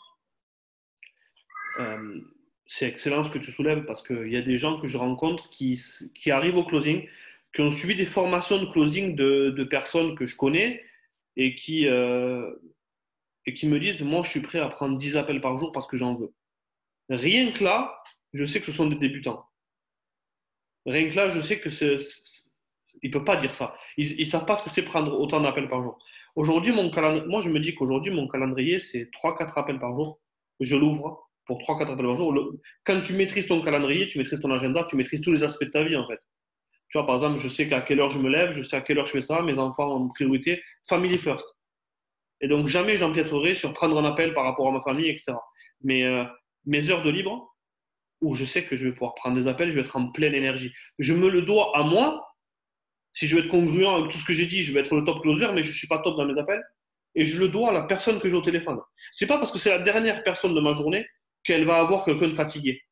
Euh, c'est excellent ce que tu soulèves parce qu'il y a des gens que je rencontre qui arrivent au closing, qui ont suivi des formations de closing de personnes que je connais et qui me disent, moi, je suis prêt à prendre 10 appels par jour parce que j'en veux. Rien que là, je sais que ce sont des débutants. Rien que là, je sais que ils ne peuvent pas dire ça. Ils ne savent pas ce que c'est prendre autant d'appels par jour. Aujourd'hui, moi, je me dis qu'aujourd'hui, mon calendrier, c'est 3-4 appels par jour. Je l'ouvre pour 3-4 appels par jour. Quand tu maîtrises ton calendrier, tu maîtrises ton agenda, tu maîtrises tous les aspects de ta vie, en fait. Tu vois, par exemple, je sais qu'à quelle heure je me lève, je sais à quelle heure je fais ça, mes enfants en priorité, family first. Et donc, jamais j'empiéterai sur prendre un appel par rapport à ma famille, etc. Mais mes heures de libre, où je sais que je vais pouvoir prendre des appels, je vais être en pleine énergie. Je me le dois à moi, si je veux être congruent avec tout ce que j'ai dit, je vais être le top closer, mais je ne suis pas top dans mes appels. Et je le dois à la personne que j'ai au téléphone. C'est pas parce que c'est la dernière personne de ma journée qu'elle va avoir quelqu'un de fatigué.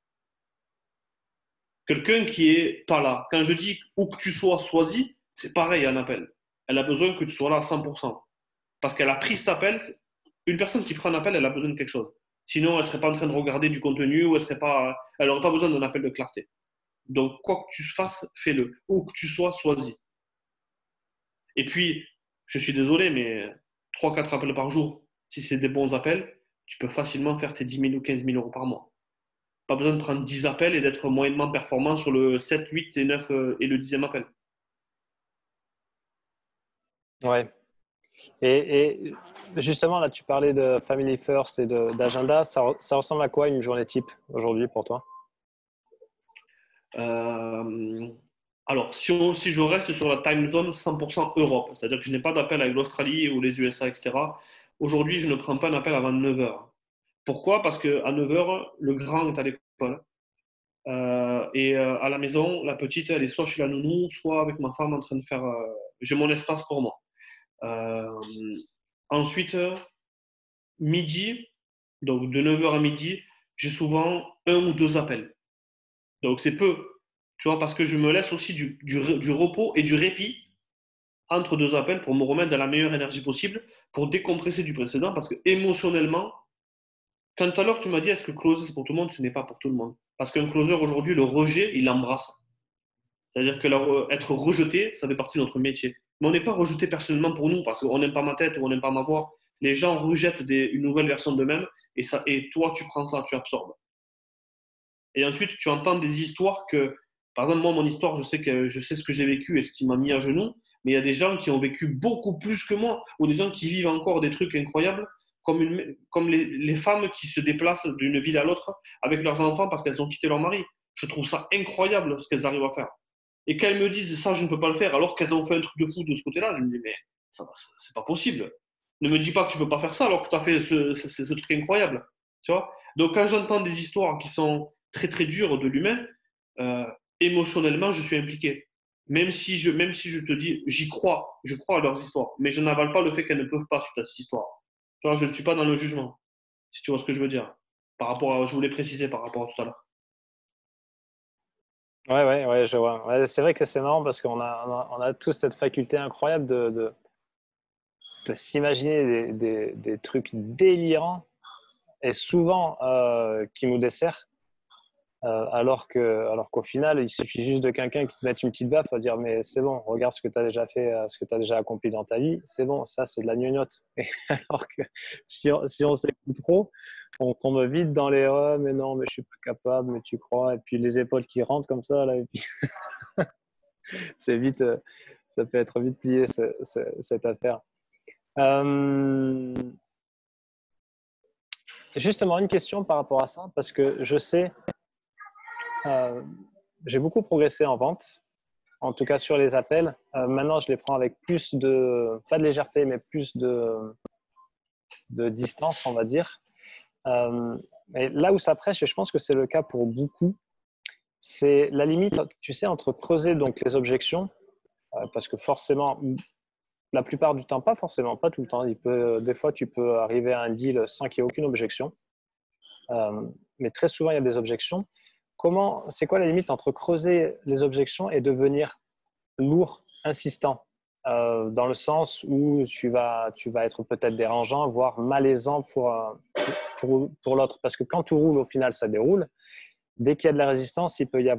Quelqu'un qui est pas là. Quand je dis où que tu sois, sois-y, c'est pareil un appel. Elle a besoin que tu sois là à 100%. Parce qu'elle a pris cet appel. Une personne qui prend un appel, elle a besoin de quelque chose. Sinon, elle ne serait pas en train de regarder du contenu ou elle n'aurait pas besoin d'un appel de clarté. Donc, quoi que tu fasses, fais-le. Où que tu sois, sois-y. Et puis, je suis désolé, mais 3-4 appels par jour, si c'est des bons appels, tu peux facilement faire tes 10 000 ou 15 000 euros par mois. Pas besoin de prendre 10 appels et d'être moyennement performant sur le 7, 8 et 9 et le 10e appel. Ouais. Et justement, là, tu parlais de Family First et d'agenda. Ça ressemble à quoi une journée type aujourd'hui pour toi? Euh, Alors, si je reste sur la time zone 100% Europe, c'est-à-dire que je n'ai pas d'appel avec l'Australie ou les USA, etc., aujourd'hui, je ne prends pas un appel avant 9 heures. Pourquoi? Parce qu'à 9 heures, le grand est à l'école. Et à la maison, la petite, elle est soit chez la nounou, soit avec ma femme en train de faire. J'ai mon espace pour moi. Euh, Ensuite, midi, donc de 9 heures à midi, j'ai souvent un ou deux appels. Donc c'est peu, tu vois, parce que je me laisse aussi du repos et du répit entre deux appels pour me remettre dans la meilleure énergie possible, pour décompresser du précédent, parce que émotionnellement, quand tout à l'heure tu m'as dit est-ce que closer c'est pour tout le monde, ce n'est pas pour tout le monde. Parce qu'un closer aujourd'hui, le rejet, il l'embrasse. C'est-à-dire que être rejeté, ça fait partie de notre métier. Mais on n'est pas rejeté personnellement pour nous, parce qu'on n'aime pas ma tête ou on n'aime pas ma voix. Les gens rejettent une nouvelle version d'eux-mêmes et toi, tu prends ça, tu absorbes. Et ensuite, tu entends des histoires que, par exemple, moi, mon histoire, je sais ce que j'ai vécu et ce qui m'a mis à genoux, mais il y a des gens qui ont vécu beaucoup plus que moi, ou des gens qui vivent encore des trucs incroyables, comme les femmes qui se déplacent d'une ville à l'autre avec leurs enfants parce qu'elles ont quitté leur mari. Je trouve ça incroyable ce qu'elles arrivent à faire. Et qu'elles me disent ça, je ne peux pas le faire, alors qu'elles ont fait un truc de fou de ce côté-là, je me dis, mais ça, c'est pas possible. Ne me dis pas que tu peux pas faire ça alors que tu as fait ce truc incroyable. Tu vois. Donc, quand j'entends des histoires qui sont très, très dures de l'humain, euh, émotionnellement, je suis impliqué. Même si je te dis, j'y crois, je crois à leurs histoires, mais je n'avale pas le fait qu'elles ne peuvent pas suite à cette histoire. Tu vois, je ne suis pas dans le jugement, si tu vois ce que je veux dire. Je voulais préciser par rapport à tout à l'heure. Ouais, ouais, ouais, je vois. Ouais, c'est vrai que c'est marrant parce qu'on a tous cette faculté incroyable de s'imaginer des trucs délirants et souvent qui nous desserrent. Alors qu'au final, il suffit juste de quelqu'un qui te mette une petite baffe à dire mais c'est bon, regarde ce que tu as déjà fait, ce que tu as déjà accompli dans ta vie, c'est bon, ça c'est de la gnognotte. Et alors que si on s'écoute trop, on tombe vite dans les mais non, mais je suis pas capable, mais tu crois, et puis les épaules qui rentrent comme ça, là, et puis c'est vite, ça peut être vite plié cette affaire. Euh, Justement, une question par rapport à ça, parce que je sais, euh, j'ai beaucoup progressé en vente, en tout cas sur les appels. Maintenant, je les prends avec plus pas de légèreté, mais plus de distance, on va dire. Euh, et là où ça prêche, et je pense que c'est le cas pour beaucoup, c'est la limite, tu sais, entre creuser donc les objections, parce que forcément, la plupart du temps, pas forcément, pas tout le temps. Des fois, tu peux arriver à un deal sans qu'il y ait aucune objection, mais très souvent, il y a des objections. C'est quoi la limite entre creuser les objections et devenir lourd, insistant, dans le sens où tu vas être peut-être dérangeant, voire malaisant pour l'autre. Parce que quand tout roule, au final, ça déroule. Dès qu'il y a de la résistance,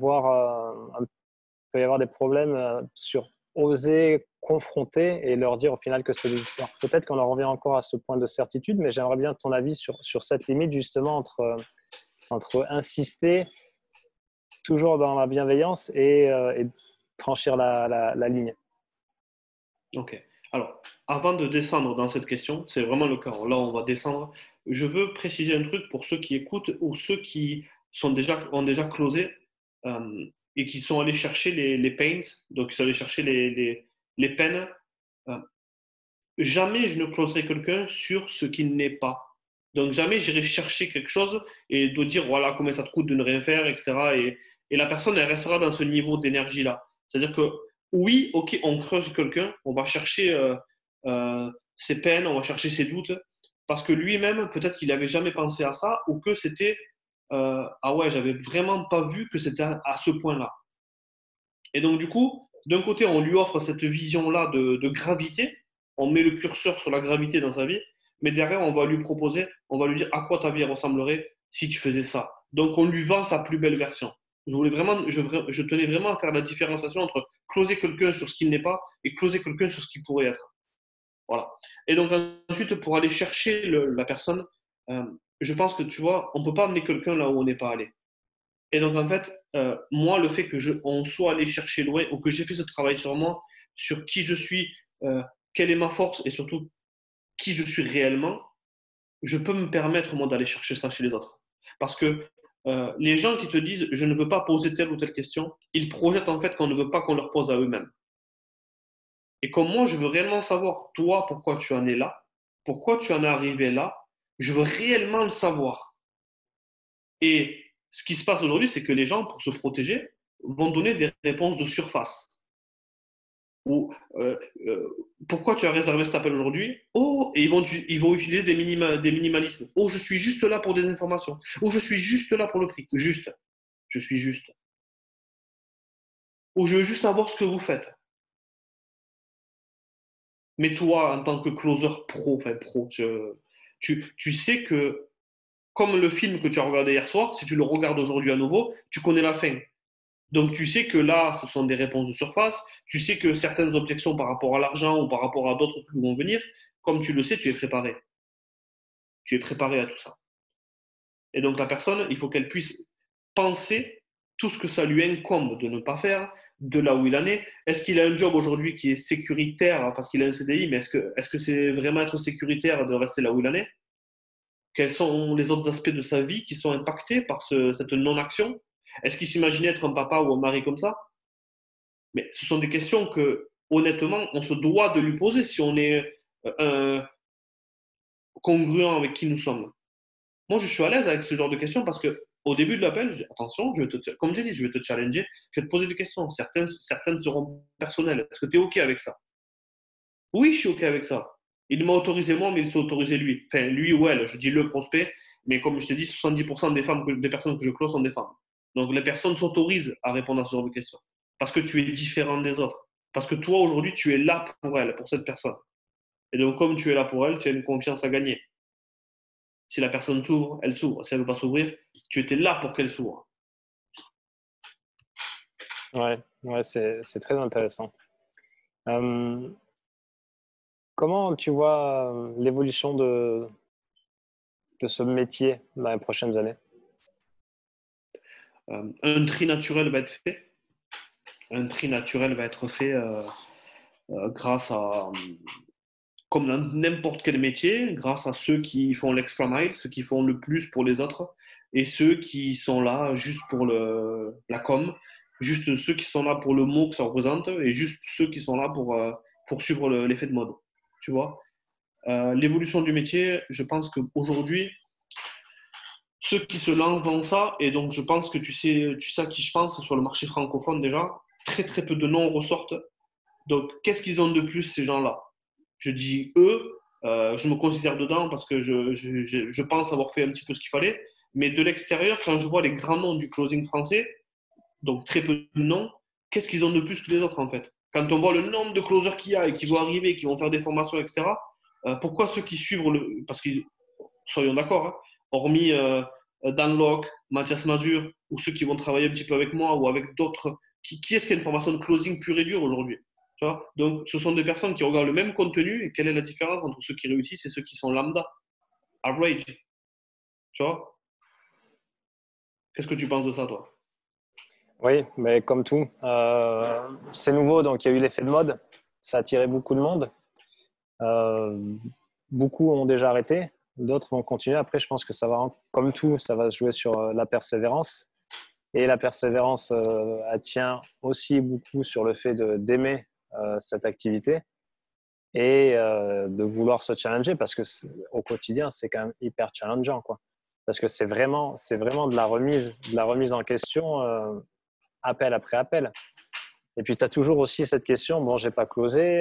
peut y avoir des problèmes sur oser confronter et leur dire au final que c'est des histoires. Peut-être qu'on en revient encore à ce point de certitude, mais j'aimerais bien ton avis sur cette limite justement entre insister toujours dans la bienveillance et franchir la ligne. Ok. Alors, avant de descendre dans cette question, c'est vraiment le cas. Là, on va descendre. Je veux préciser un truc pour ceux qui écoutent ou ceux qui ont déjà closé et qui sont allés chercher les pains, donc qui sont allés chercher les peines. Euh, Jamais je ne closerai quelqu'un sur ce qu'il n'est pas. Donc, jamais j'irai chercher quelque chose et de dire voilà combien ça te coûte de ne rien faire, etc. Et la personne, elle restera dans ce niveau d'énergie-là. C'est-à-dire que oui, ok, on creuse quelqu'un, on va chercher ses peines, on va chercher ses doutes, parce que lui-même, peut-être qu'il n'avait jamais pensé à ça, ou que c'était ah ouais, j'avais vraiment pas vu que c'était à ce point-là. Et donc, du coup, d'un côté, on lui offre cette vision-là de gravité, on met le curseur sur la gravité dans sa vie, mais derrière, on va lui proposer, on va lui dire à quoi ta vie ressemblerait si tu faisais ça. Donc, on lui vend sa plus belle version. Je tenais vraiment à faire la différenciation entre closer quelqu'un sur ce qu'il n'est pas et closer quelqu'un sur ce qu'il pourrait être. Voilà. Et donc, ensuite, pour aller chercher la personne, euh, je pense que tu vois, on ne peut pas amener quelqu'un là où on n'est pas allé. Et donc, en fait, moi, le fait on soit allé chercher loin ou que j'ai fait ce travail sur moi, sur qui je suis, quelle est ma force et surtout qui je suis réellement, je peux me permettre, moi, d'aller chercher ça chez les autres. Parce que Les gens qui te disent je ne veux pas poser telle ou telle question, ils projettent en fait qu'on ne veut pas qu'on leur pose à eux-mêmes. Et comme moi, je veux réellement savoir, toi, pourquoi tu en es là, pourquoi tu en es arrivé là, je veux réellement le savoir. Et ce qui se passe aujourd'hui, c'est que les gens, pour se protéger, vont donner des réponses de surface. Ou pourquoi tu as réservé cet appel aujourd'hui? Oh, et ils vont utiliser des minimalismes. Oh, je suis juste là pour des informations. Oh, je suis juste là pour le prix. Juste. Je suis juste. Ou je veux juste savoir ce que vous faites. Mais toi, en tant que closer pro, enfin pro, tu sais que, comme le film que tu as regardé hier soir, si tu le regardes aujourd'hui à nouveau, tu connais la fin. Donc tu sais que là, ce sont des réponses de surface. Tu sais que certaines objections par rapport à l'argent ou par rapport à d'autres trucs vont venir. Comme tu le sais, tu es préparé. Tu es préparé à tout ça. Et donc la personne, il faut qu'elle puisse penser tout ce que ça lui incombe de ne pas faire, de là où il en est. Est-ce qu'il a un job aujourd'hui qui est sécuritaire parce qu'il a un CDI, mais est-ce que c'est vraiment être sécuritaire de rester là où il en est? Quels sont les autres aspects de sa vie qui sont impactés par cette non-action? Est-ce qu'il s'imaginait être un papa ou un mari comme ça? Mais ce sont des questions que, honnêtement, on se doit de lui poser si on est congruent avec qui nous sommes. Moi, je suis à l'aise avec ce genre de questions parce que au début de l'appel, je dis, attention, comme j'ai dit, je vais te challenger, je vais te poser des questions. Certaines seront personnelles. Est-ce que tu es OK avec ça? Oui, je suis OK avec ça. Il m'a autorisé moi, mais il s'est autorisé lui. Enfin, lui ou elle, je dis le prospect, mais comme je te dis, 70% des personnes que je close sont des femmes. Donc, les personnes s'autorisent à répondre à ce genre de questions parce que tu es différent des autres. Parce que toi, aujourd'hui, tu es là pour elle, pour cette personne. Et donc, comme tu es là pour elle, tu as une confiance à gagner. Si la personne s'ouvre, elle s'ouvre. Si elle ne veut pas s'ouvrir, tu étais là pour qu'elle s'ouvre. Ouais, ouais, c'est très intéressant. Euh, Comment tu vois l'évolution de ce métier dans les prochaines années? Un tri naturel va être fait. Un tri naturel va être fait grâce à, comme dans n'importe quel métier, grâce à ceux qui font l'extra mile, ceux qui font le plus pour les autres, et ceux qui sont là juste pour la com, juste ceux qui sont là pour le mot que ça représente, et juste ceux qui sont là pour suivre l'effet de mode. Tu vois? L'évolution du métier, je pense qu'aujourd'hui, ceux qui se lancent dans ça, et donc je pense que tu sais à qui je pense sur le marché francophone déjà, très très peu de noms ressortent. Donc qu'est-ce qu'ils ont de plus ces gens-là? Je dis eux, je me considère dedans parce que je pense avoir fait un petit peu ce qu'il fallait, mais de l'extérieur, quand je vois les grands noms du closing français, donc très peu de noms, qu'est-ce qu'ils ont de plus que les autres en fait? Quand on voit le nombre de closers qu'il y a et qui vont arriver, qui vont faire des formations, etc., pourquoi ceux qui suivent le. Parce que, soyons d'accord, hein, hormis Dan Locke, Mathias Mazur, ou ceux qui vont travailler un petit peu avec moi ou avec d'autres, qui est-ce qui a une formation de closing pure et dure aujourd'hui? Tu vois. Donc, ce sont des personnes qui regardent le même contenu et quelle est la différence entre ceux qui réussissent et ceux qui sont lambda, average? Tu vois? Qu'est-ce que tu penses de ça, toi? Oui, mais comme tout, c'est nouveau, donc il y a eu l'effet de mode. Ça a attiré beaucoup de monde. Euh, Beaucoup ont déjà arrêté, d'autres vont continuer. Après, je pense que ça va, comme tout, ça va se jouer sur la persévérance. Et la persévérance, elle tient aussi beaucoup sur le fait d'aimer cette activité et de vouloir se challenger parce que au quotidien, c'est quand même hyper challengeant, quoi. Parce que c'est vraiment de la remise en question, appel après appel. Et puis, tu as toujours aussi cette question, bon, j'ai pas closé,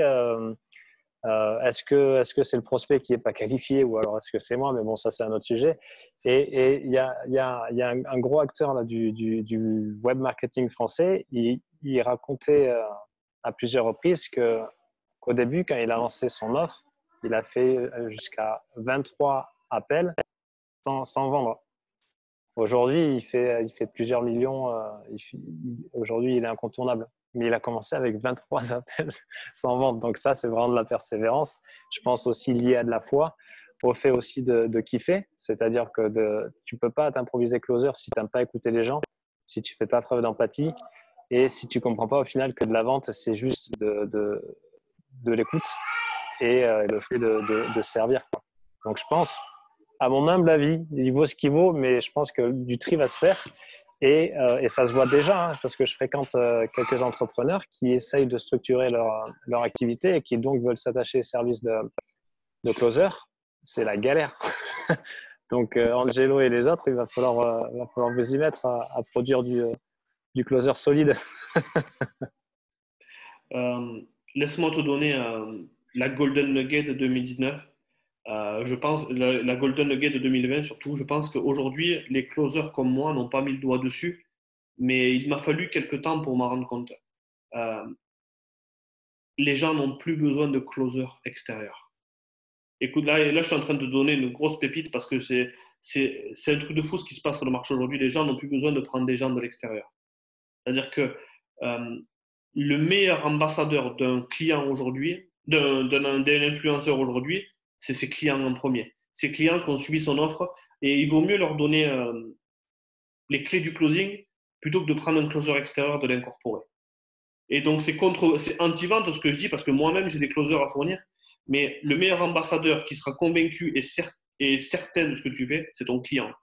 est-ce que c'est le prospect qui n'est pas qualifié ou alors est-ce que c'est moi? Mais bon, ça, c'est un autre sujet. Et il y a un gros acteur là, du web marketing français. Il racontait à plusieurs reprises qu'au début, quand il a lancé son offre, il a fait jusqu'à 23 appels sans vendre. Aujourd'hui, il fait plusieurs millions. Aujourd'hui, il est incontournable. Mais il a commencé avec 23 appels sans vente. Donc ça, c'est vraiment de la persévérance. Je pense aussi lié à de la foi, au fait aussi de kiffer. C'est-à-dire que tu ne peux pas t'improviser closer si tu n'aimes pas écouter les gens, si tu ne fais pas preuve d'empathie et si tu ne comprends pas au final que de la vente, c'est juste de l'écoute et le fait de servir, quoi. Donc je pense, à mon humble avis, il vaut ce qu'il vaut, mais je pense que du tri va se faire. Et ça se voit déjà, hein, parce que je fréquente quelques entrepreneurs qui essayent de structurer leur activité et qui donc veulent s'attacher au service de closer. C'est la galère. Donc, Angelo et les autres, il va falloir vous y mettre à produire du closer solide. Laisse-moi te donner la Golden Nugget de 2019. Je pense, la Golden Nugget de 2020 surtout, je pense qu'aujourd'hui, les closers comme moi n'ont pas mis le doigt dessus, mais il m'a fallu quelques temps pour m'en rendre compte. Euh, les gens n'ont plus besoin de closers extérieurs. Écoute, là, je suis en train de donner une grosse pépite parce que c'est un truc de fou ce qui se passe sur le marché aujourd'hui. Les gens n'ont plus besoin de prendre des gens de l'extérieur. C'est-à-dire que euh, le meilleur ambassadeur d'un client aujourd'hui, d'un influenceur aujourd'hui, c'est ses clients en premier. Ses clients qui ont suivi son offre et il vaut mieux leur donner les clés du closing plutôt que de prendre un closer extérieur, de l'incorporer. Et donc, c'est anti-vente ce que je dis parce que moi-même, j'ai des closers à fournir. Mais le meilleur ambassadeur qui sera convaincu et certain de ce que tu fais, c'est ton client.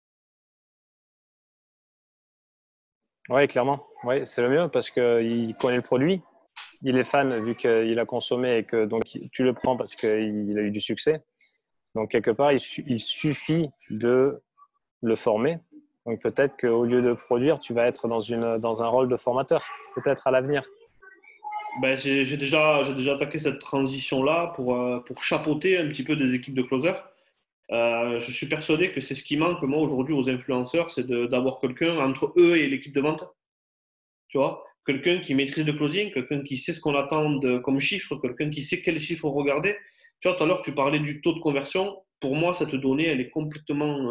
Oui, clairement. Ouais, c'est le mieux parce qu'il connaît le produit. Il est fan vu qu'il a consommé et que donc tu le prends parce qu'il a eu du succès. Donc, quelque part, il suffit de le former. Donc, peut-être qu'au lieu de produire, tu vas être dans un rôle de formateur, peut-être à l'avenir. Ben, j'ai déjà attaqué cette transition-là pour chapeauter un petit peu des équipes de closers. Je suis persuadé que c'est ce qui manque, moi, aujourd'hui, aux influenceurs, c'est d'avoir quelqu'un entre eux et l'équipe de vente. Tu vois, quelqu'un qui maîtrise le closing, quelqu'un qui sait ce qu'on attend comme chiffre, quelqu'un qui sait quel chiffre regarder. Tu vois, tout à l'heure, tu parlais du taux de conversion. Pour moi, cette donnée, elle est complètement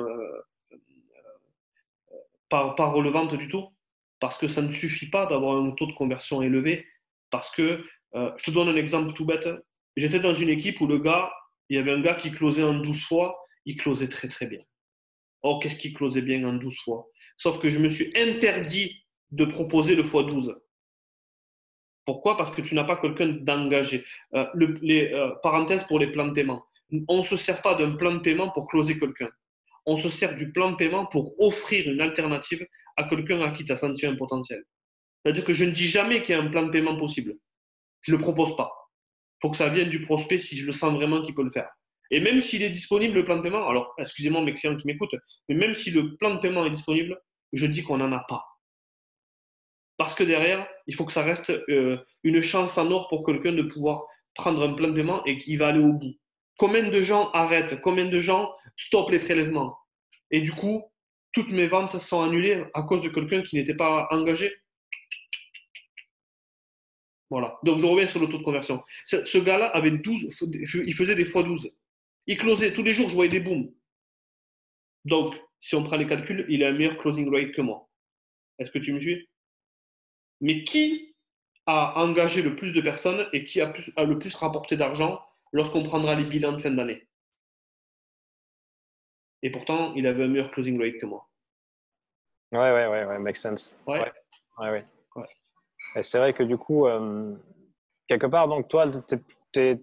pas relevante du tout, parce que ça ne suffit pas d'avoir un taux de conversion élevé, parce que, je te donne un exemple tout bête, j'étais dans une équipe où il y avait un gars qui closait en 12 fois, il closait très très bien. Oh, qu'est-ce qu'il closait bien en 12 fois. Sauf que je me suis interdit de proposer le x12. Pourquoi? Parce que tu n'as pas quelqu'un d'engagé. Parenthèses pour les plans de paiement. On ne se sert pas d'un plan de paiement pour closer quelqu'un. On se sert du plan de paiement pour offrir une alternative à quelqu'un à qui tu as senti un potentiel. C'est-à-dire que je ne dis jamais qu'il y a un plan de paiement possible. Je ne le propose pas. Il faut que ça vienne du prospect si je le sens vraiment qu'il peut le faire. Et même s'il est disponible, le plan de paiement, alors excusez-moi mes clients qui m'écoutent, mais même si le plan de paiement est disponible, je dis qu'on n'en a pas. Parce que derrière, il faut que ça reste une chance en or pour quelqu'un de pouvoir prendre un plan de paiement et qu'il va aller au bout. Combien de gens arrêtent? Combien de gens stoppent les prélèvements? Et du coup, toutes mes ventes sont annulées à cause de quelqu'un qui n'était pas engagé. Voilà. Donc, je reviens sur le taux de conversion. Ce gars-là avait 12, il faisait des fois 12. Il closait tous les jours, je voyais des booms. Donc, si on prend les calculs, il a un meilleur closing rate que moi. Est-ce que tu me suis? Mais qui a engagé le plus de personnes et qui a le plus rapporté d'argent lorsqu'on prendra les bilans de fin d'année? Et pourtant, il avait un meilleur closing rate que moi. Ouais, make sense. Ouais. Ouais. Ouais. Et c'est vrai que du coup, quelque part, donc toi, t'es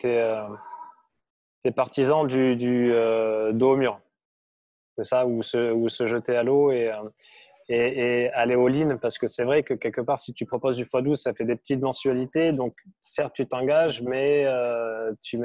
partisan du dos au mur. C'est ça, ou se jeter à l'eau et aller all-in, parce que c'est vrai que quelque part, si tu proposes du x12, ça fait des petites mensualités. Donc, certes, tu t'engages, mais tu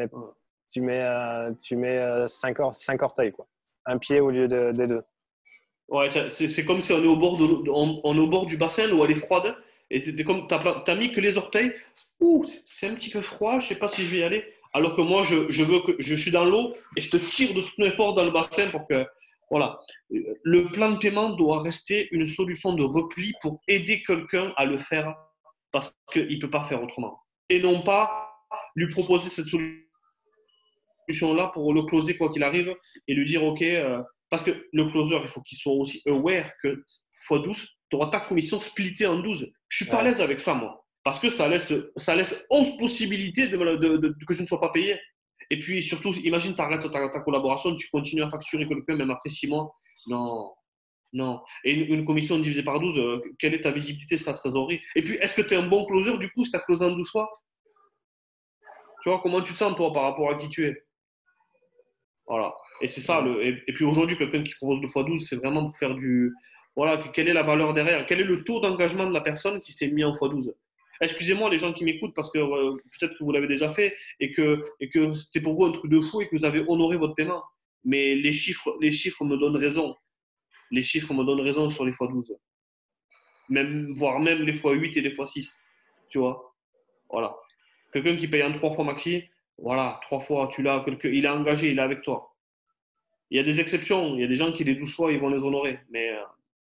mets 5 orteils, quoi. Un pied au lieu des deux. Ouais, c'est comme si on est on est au bord du bassin, l'eau elle est froide, et t'as mis que les orteils. Ouh, c'est un petit peu froid, je sais pas si je vais y aller. Alors que moi, je suis dans l'eau et je te tire de toutes mes forces dans le bassin pour que, voilà. Le plan de paiement doit rester une solution de repli pour aider quelqu'un à le faire parce qu'il ne peut pas faire autrement. Et non pas lui proposer cette solution-là pour le closer quoi qu'il arrive et lui dire, OK, parce que le closer, il faut qu'il soit aussi aware que x12, tu auras ta commission splittée en 12. Je suis pas à l'aise avec ça, moi. Parce que ça laisse 11 possibilités que je ne sois pas payé. Et puis surtout, imagine, tu arrêtes ta collaboration, tu continues à facturer quelqu'un même après 6 mois. Non, non. Et une commission divisée par 12, quelle est ta visibilité sur ta trésorerie? Et puis, est-ce que tu es un bon closer du coup si tu as closé en 12 fois? Tu vois, comment tu te sens toi par rapport à qui tu es? Voilà. Et c'est ça. Et puis aujourd'hui, quelqu'un qui propose 2x12, c'est vraiment pour faire du. Voilà, quelle est la valeur derrière? Quel est le taux d'engagement de la personne qui s'est mis en x12? Excusez-moi les gens qui m'écoutent parce que peut-être que vous l'avez déjà fait et que c'était pour vous un truc de fou et que vous avez honoré votre paiement. Mais les chiffres me donnent raison. Les chiffres me donnent raison sur les x12. Même, voire même les x8 et les x6. Tu vois? Voilà. Quelqu'un qui paye en 3 fois maxi, voilà, 3 fois, il est engagé, il est avec toi. Il y a des exceptions, il y a des gens qui les 12 fois, ils vont les honorer, mais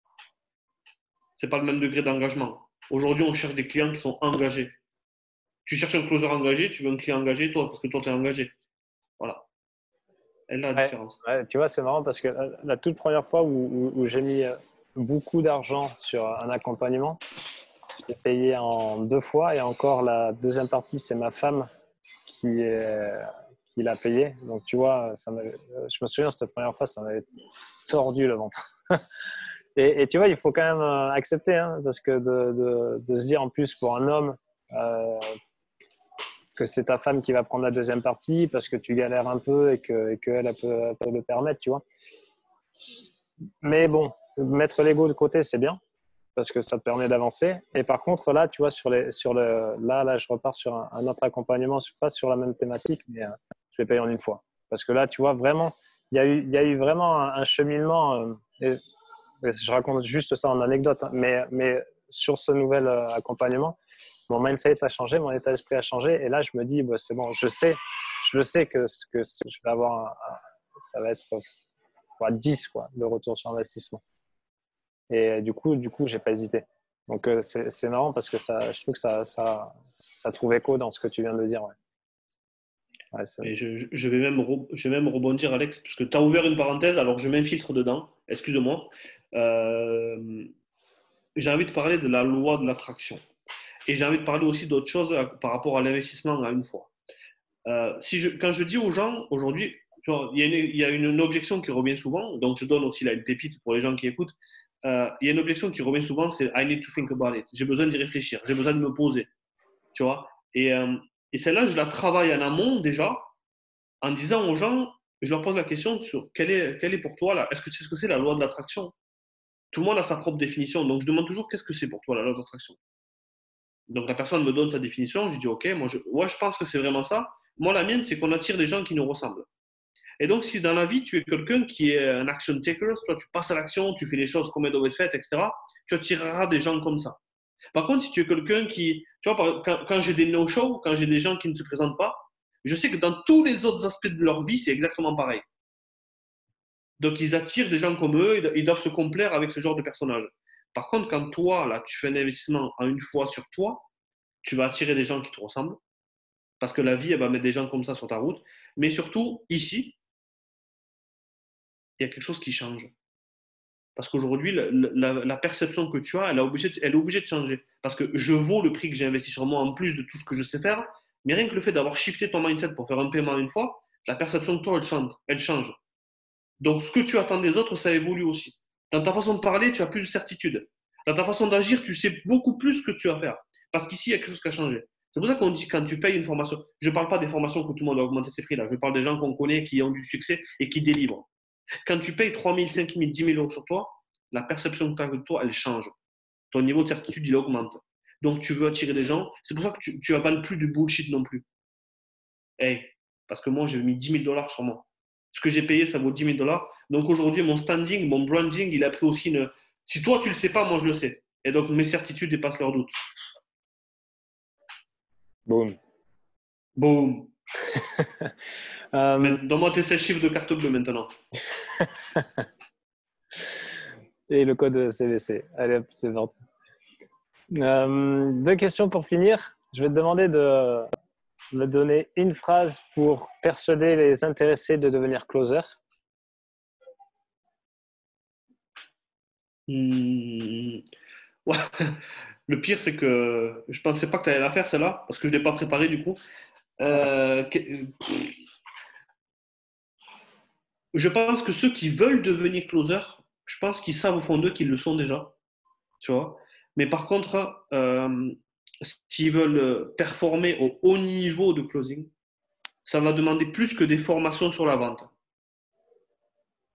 c'est pas le même degré d'engagement. Aujourd'hui, on cherche des clients qui sont engagés. Tu cherches un closer engagé, tu veux un client engagé, toi, parce que toi, tu es engagé. Voilà. Elle a la Ouais, différence. ouais, tu vois, c'est marrant parce que la toute première fois où j'ai mis beaucoup d'argent sur un accompagnement, j'ai payé en 2 fois et encore la deuxième partie, c'est ma femme qui, qui l'a payé. Donc, tu vois, je me souviens, cette première fois, ça m'avait tordu le ventre. Et tu vois, il faut quand même accepter, hein, parce que de se dire en plus pour un homme euh, que c'est ta femme qui va prendre la deuxième partie parce que tu galères un peu et qu'elle elle peut le permettre, tu vois. Mais bon, mettre l'ego de côté, c'est bien parce que ça te permet d'avancer. Et par contre, là, tu vois, là, je repars sur un autre accompagnement, pas sur la même thématique, mais je l'ai payé en une fois. Parce que là, tu vois, vraiment, il y a eu vraiment un cheminement. Je raconte juste ça en anecdote, hein, mais sur ce nouvel accompagnement, mon mindset a changé, mon état d'esprit a changé. Et là, je me dis, bah, c'est bon, je le sais que je vais avoir, ça va être 10 quoi, de retour sur investissement. Et du coup, j'ai pas hésité. Donc, c'est marrant parce que je trouve que ça trouve écho dans ce que tu viens de dire. Ouais. Ouais, Et je vais même rebondir, Alex, parce que tu as ouvert une parenthèse, alors je m'infiltre dedans, excuse-moi. Euh, j'ai envie de parler de la loi de l'attraction. Et j'ai envie de parler aussi d'autres choses par rapport à l'investissement à une fois. Quand je dis aux gens aujourd'hui, il y a une objection qui revient souvent, donc je donne aussi là une pépite pour les gens qui écoutent. Il y a une objection qui revient souvent, c'est I need to think about it. J'ai besoin d'y réfléchir, j'ai besoin de me poser, tu vois. Et celle-là, je la travaille en amont déjà, en disant aux gens, je leur pose la question sur quelle est pour toi là, est-ce que tu sais ce que c'est la loi de l'attraction? Tout le monde a sa propre définition, donc je demande toujours qu'est-ce que c'est pour toi la loi de l'attraction. Donc la personne me donne sa définition, je dis ok, moi je pense que c'est vraiment ça. Moi la mienne c'est qu'on attire des gens qui nous ressemblent. Et donc si dans la vie tu es quelqu'un qui est un action taker, toi tu passes à l'action, tu fais les choses comme elles doivent être faites, etc., tu attireras des gens comme ça. Par contre si tu es quelqu'un qui, tu vois, quand j'ai des no-shows, quand j'ai des gens qui ne se présentent pas, je sais que dans tous les autres aspects de leur vie c'est exactement pareil. Donc ils attirent des gens comme eux, ils doivent se complaire avec ce genre de personnage. Par contre quand toi là tu fais un investissement en une fois sur toi, tu vas attirer des gens qui te ressemblent, parce que la vie, elle va mettre des gens comme ça sur ta route. Mais surtout, ici, il y a quelque chose qui change. Parce qu'aujourd'hui, la perception que tu as, elle est obligée de changer. Parce que je vaux le prix que j'ai investi sur moi en plus de tout ce que je sais faire. Mais rien que le fait d'avoir shifté ton mindset pour faire un paiement une fois, la perception de toi, elle change. Elle change. Donc, ce que tu attends des autres, ça évolue aussi. Dans ta façon de parler, tu as plus de certitude. Dans ta façon d'agir, tu sais beaucoup plus ce que tu as à faire. Parce qu'ici, il y a quelque chose qui a changé. C'est pour ça qu'on dit quand tu payes une formation, je ne parle pas des formations que tout le monde a augmenté ses prix là, je parle des gens qu'on connaît qui ont du succès et qui délivrent. Quand tu payes 3 000, 5 000, 10 000 euros sur toi, la perception que tu as de toi, elle change. Ton niveau de certitude, il augmente. Donc tu veux attirer des gens. C'est pour ça que tu ne vas pas plus du bullshit non plus. Hey, parce que moi, j'ai mis 10 000 dollars sur moi. Ce que j'ai payé, ça vaut 10 000 dollars. Donc aujourd'hui, mon standing, mon branding, il a pris aussi une. Si toi, tu ne le sais pas, moi, je le sais. Et donc mes certitudes dépassent leurs doutes. Boum. Boum. Euh, Donne-moi tes 16 chiffres de carte bleue maintenant. et le code CVC. Allez, c'est parti. Deux questions pour finir. Je vais te demander de me donner une phrase pour persuader les intéressés de devenir closer. Ouais. Le pire, c'est que je pensais pas que tu allais la faire, celle-là, parce que je ne l'ai pas préparée du coup. Je pense que ceux qui veulent devenir closer, je pense qu'ils savent au fond d'eux qu'ils le sont déjà. Tu vois. Mais par contre, s'ils veulent performer au haut niveau de closing, ça va demander plus que des formations sur la vente.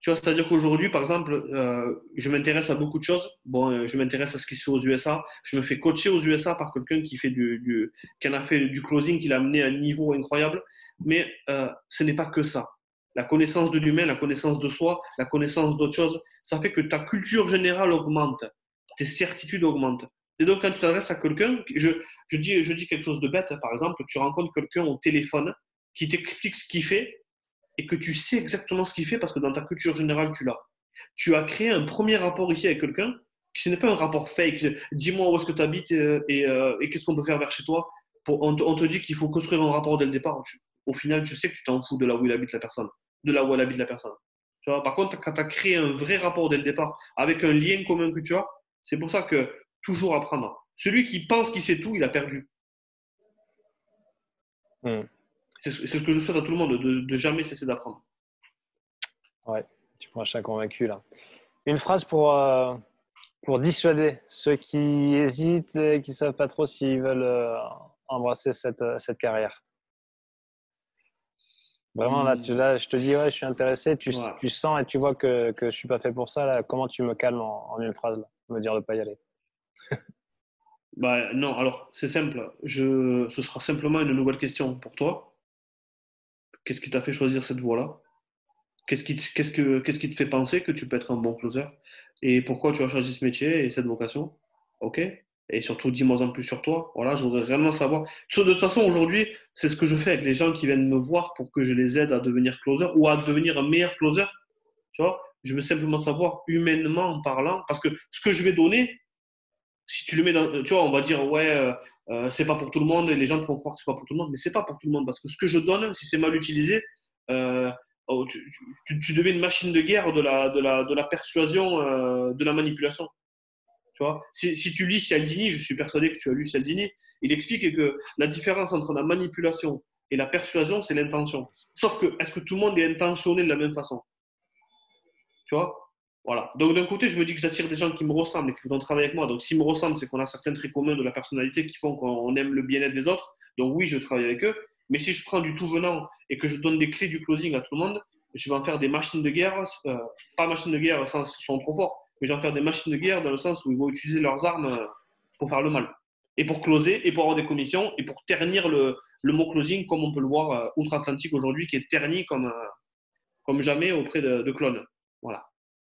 Tu vois, c'est-à-dire qu'aujourd'hui, par exemple, je m'intéresse à beaucoup de choses. Bon, je m'intéresse à ce qui se fait aux USA. Je me fais coacher aux USA par quelqu'un qui fait qui en a fait du closing, qui l'a amené à un niveau incroyable. Mais ce n'est pas que ça. La connaissance de l'humain, la connaissance de soi, la connaissance d'autres choses, ça fait que ta culture générale augmente, tes certitudes augmentent. Et donc, quand tu t'adresses à quelqu'un, je dis quelque chose de bête, par exemple, tu rencontres quelqu'un au téléphone qui t'explique ce qu'il fait et que tu sais exactement ce qu'il fait parce que dans ta culture générale, tu l'as. Tu as créé un premier rapport ici avec quelqu'un qui ce n'est pas un rapport fake. Dis-moi où est-ce que tu habites et qu'est-ce qu'on peut faire vers chez toi. On te dit qu'il faut construire un rapport dès le départ. Au final, tu sais que tu t'en fous de là où il habite la personne, de là où elle habite la personne. Tu vois, par contre, quand tu as créé un vrai rapport dès le départ, avec un lien commun que tu as, c'est pour ça que toujours apprendre. Celui qui pense qu'il sait tout, il a perdu. Hmm. C'est ce que je souhaite à tout le monde, de jamais cesser d'apprendre. Ouais, tu prends un chat convaincu là. Une phrase pour dissuader ceux qui hésitent et qui ne savent pas trop s'ils veulent embrasser cette carrière. Vraiment, là, je te dis, ouais, je suis intéressé. Ouais. Tu sens et tu vois que je ne suis pas fait pour ça. Là. Comment tu me calmes en une phrase, là, me dire de ne pas y aller? Bah, non, alors c'est simple. Ce sera simplement une nouvelle question pour toi. Qu'est-ce qui t'a fait choisir cette voie-là? Qu'est-ce qui te fait penser que tu peux être un bon closer? Et pourquoi tu as choisi ce métier et cette vocation? Ok? Et surtout, dis-moi en plus sur toi. Voilà, je voudrais réellement savoir. De toute façon, aujourd'hui, c'est ce que je fais avec les gens qui viennent me voir pour que je les aide à devenir closer ou à devenir un meilleur closer. Tu vois? Je veux simplement savoir, humainement en parlant, parce que ce que je vais donner, si tu le mets dans, tu vois, on va dire, ouais, c'est pas pour tout le monde, et les gens te font croire que c'est pas pour tout le monde, mais c'est pas pour tout le monde, parce que ce que je donne, si c'est mal utilisé, euh, oh, tu deviens une machine de guerre de la persuasion, de la manipulation. Tu vois, si tu lis Cialdini, je suis persuadé que tu as lu Cialdini, il explique que la différence entre la manipulation et la persuasion, c'est l'intention. Sauf que, est-ce que tout le monde est intentionné de la même façon? Tu vois? Voilà. Donc, d'un côté, je me dis que j'attire des gens qui me ressemblent et qui vont travailler avec moi. Donc, s'ils me ressemblent, c'est qu'on a certains traits communs de la personnalité qui font qu'on aime le bien-être des autres. Donc, oui, je travaille avec eux. Mais si je prends du tout venant et que je donne des clés du closing à tout le monde, je vais en faire des machines de guerre, pas machines de guerre au sens ils sont trop forts, mais je vais en faire des machines de guerre dans le sens où ils vont utiliser leurs armes pour faire le mal. Et pour closer, et pour avoir des commissions, et pour ternir le mot closing, comme on peut le voir outre-Atlantique aujourd'hui, qui est terni comme jamais auprès de clones. Voilà.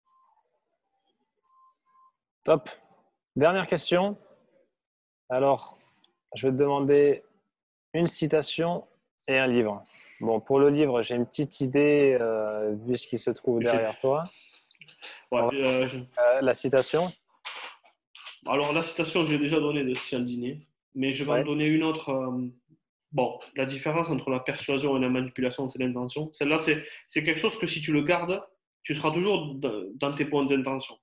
Top. Dernière question. Alors, je vais te demander une citation et un livre. Bon, pour le livre, j'ai une petite idée vu ce qui se trouve derrière toi. Ouais, On va la citation. alors, la citation, j'ai déjà donné de Cialdini, mais je vais en Ouais. donner une autre. Bon, la différence entre la persuasion et la manipulation, c'est l'intention. Celle-là, c'est quelque chose que si tu le gardes, tu seras toujours dans tes bonnes intentions.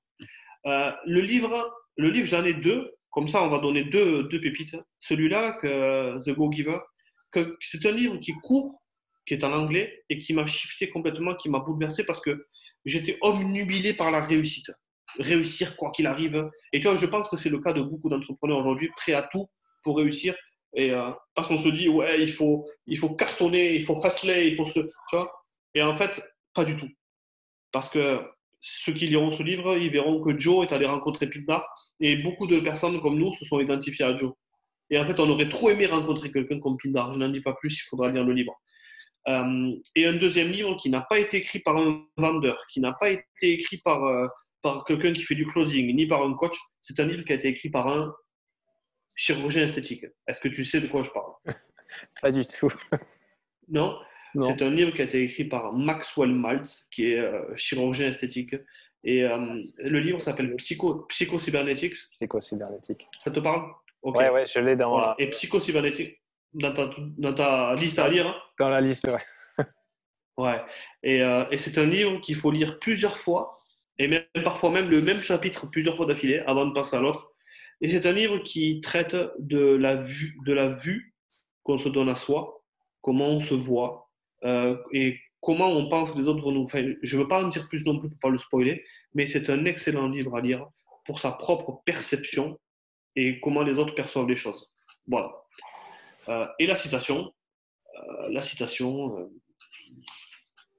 Le livre, j'en ai deux. Comme ça, on va donner deux pépites. Celui-là, The Go Giver, c'est un livre qui est court, qui est en anglais et qui m'a shifté complètement, qui m'a bouleversé parce que j'étais obnubilé par la réussite. Réussir quoi qu'il arrive. Et tu vois, je pense que c'est le cas de beaucoup d'entrepreneurs aujourd'hui, prêts à tout pour réussir. Et parce qu'on se dit, ouais, il faut cartonner, il faut hustler, il faut se. Tu vois. Et en fait, pas du tout. Parce que ceux qui liront ce livre, ils verront que Joe est allé rencontrer Pindar et beaucoup de personnes comme nous se sont identifiées à Joe. Et en fait, on aurait trop aimé rencontrer quelqu'un comme Pindar. Je n'en dis pas plus, il faudra lire le livre. Et un deuxième livre qui n'a pas été écrit par un vendeur, qui n'a pas été écrit par quelqu'un qui fait du closing, ni par un coach. C'est un livre qui a été écrit par un chirurgien esthétique. Est-ce que tu sais de quoi je parle? Pas du tout. Non? Non. C'est un livre qui a été écrit par Maxwell Maltz, qui est chirurgien esthétique. Et le livre s'appelle Psycho-Cybernetics. Psycho-cybernétique. Ça te parle? Ok. Ouais, ouais, je l'ai Voilà. Et Psycho-Cybernetics, dans ta liste à lire, hein. dans la liste. Ouais. Ouais. Et c'est un livre qu'il faut lire plusieurs fois, et même parfois même le même chapitre plusieurs fois d'affilée avant de passer à l'autre. Et c'est un livre qui traite de la vue qu'on se donne à soi, comment on se voit, et comment on pense que les autres vont nous. Enfin, je ne veux pas en dire plus non plus pour ne pas le spoiler, mais c'est un excellent livre à lire pour sa propre perception et comment les autres perçoivent les choses. Voilà. Et la citation,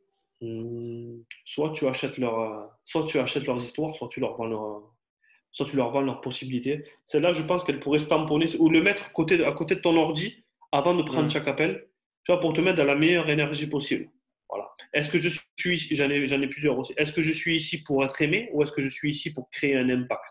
Soit tu achètes soit tu achètes leurs histoires, soit tu leur vends leurs possibilités. Celle-là, je pense qu'elle pourrait se tamponner ou le mettre à côté de ton ordi avant de prendre Mm. chaque appel, tu vois, pour te mettre dans la meilleure énergie possible. Voilà. Est-ce que j'en ai plusieurs aussi. Est-ce que je suis ici pour être aimé ou est-ce que je suis ici pour créer un impact?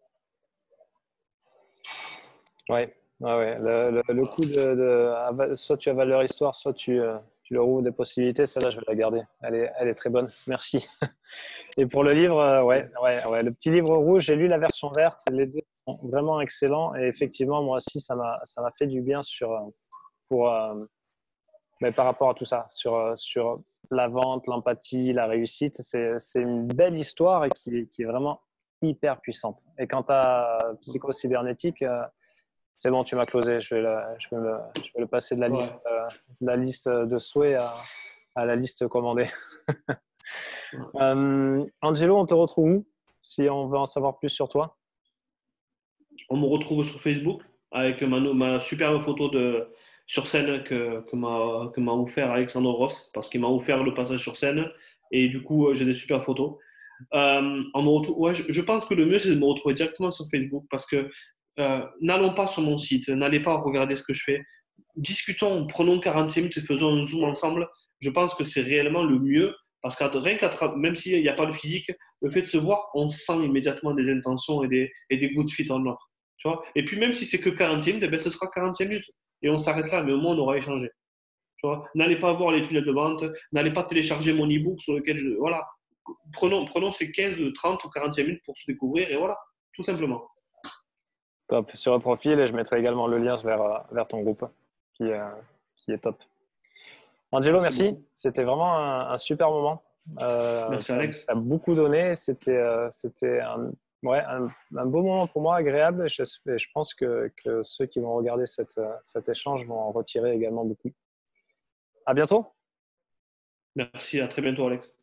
Ouais, ouais. Le Voilà. coup soit tu avales leur histoire, soit tu leur ouvres des possibilités, celle-là, je vais la garder. Elle est très bonne. Merci. Et pour le livre, ouais. Le petit livre rouge, j'ai lu la version verte. Les deux sont vraiment excellents. Et effectivement, moi aussi, ça m'a fait du bien pour, mais par rapport à tout ça, sur la vente, l'empathie, la réussite. C'est une belle histoire et qui est vraiment hyper puissante. Et quant à psycho-cybernétique, c'est bon, tu m'as closé. Je vais le passer Ouais. de la liste de souhaits à la liste commandée. Ouais. Angelo, on te retrouve où si on veut en savoir plus sur toi? On me retrouve sur Facebook avec ma superbe photo sur scène que m'a offert Alexandre Ross parce qu'il m'a offert le passage sur scène et du coup j'ai des super photos. Ouais, je pense que le mieux c'est de me retrouver directement sur Facebook parce que n'allons pas sur mon site, n'allez pas regarder ce que je fais. Discutons, prenons 45 minutes et faisons un zoom ensemble. Je pense que c'est réellement le mieux parce que même s'il n'y a pas le physique, le fait de se voir, on sent immédiatement des intentions et des good fit en or. Tu vois, et puis même si c'est que 40 minutes, eh ben, ce sera 45 minutes et on s'arrête là, mais au moins on aura échangé. Tu vois, n'allez pas voir les tunnels de vente, n'allez pas télécharger mon e-book sur lequel voilà. Prenons ces 15, 30 ou 45 minutes pour se découvrir et voilà, tout simplement. Top. Sur le profil, et je mettrai également le lien vers ton groupe qui, euh, qui est top. Angelo, Merci merci. beaucoup. C'était vraiment un super moment. Merci Tu Alex. as beaucoup donné. C'était ouais, un beau moment pour moi, agréable. Et je pense que ceux qui vont regarder cet échange vont en retirer également beaucoup. À bientôt. Merci, à très bientôt Alex.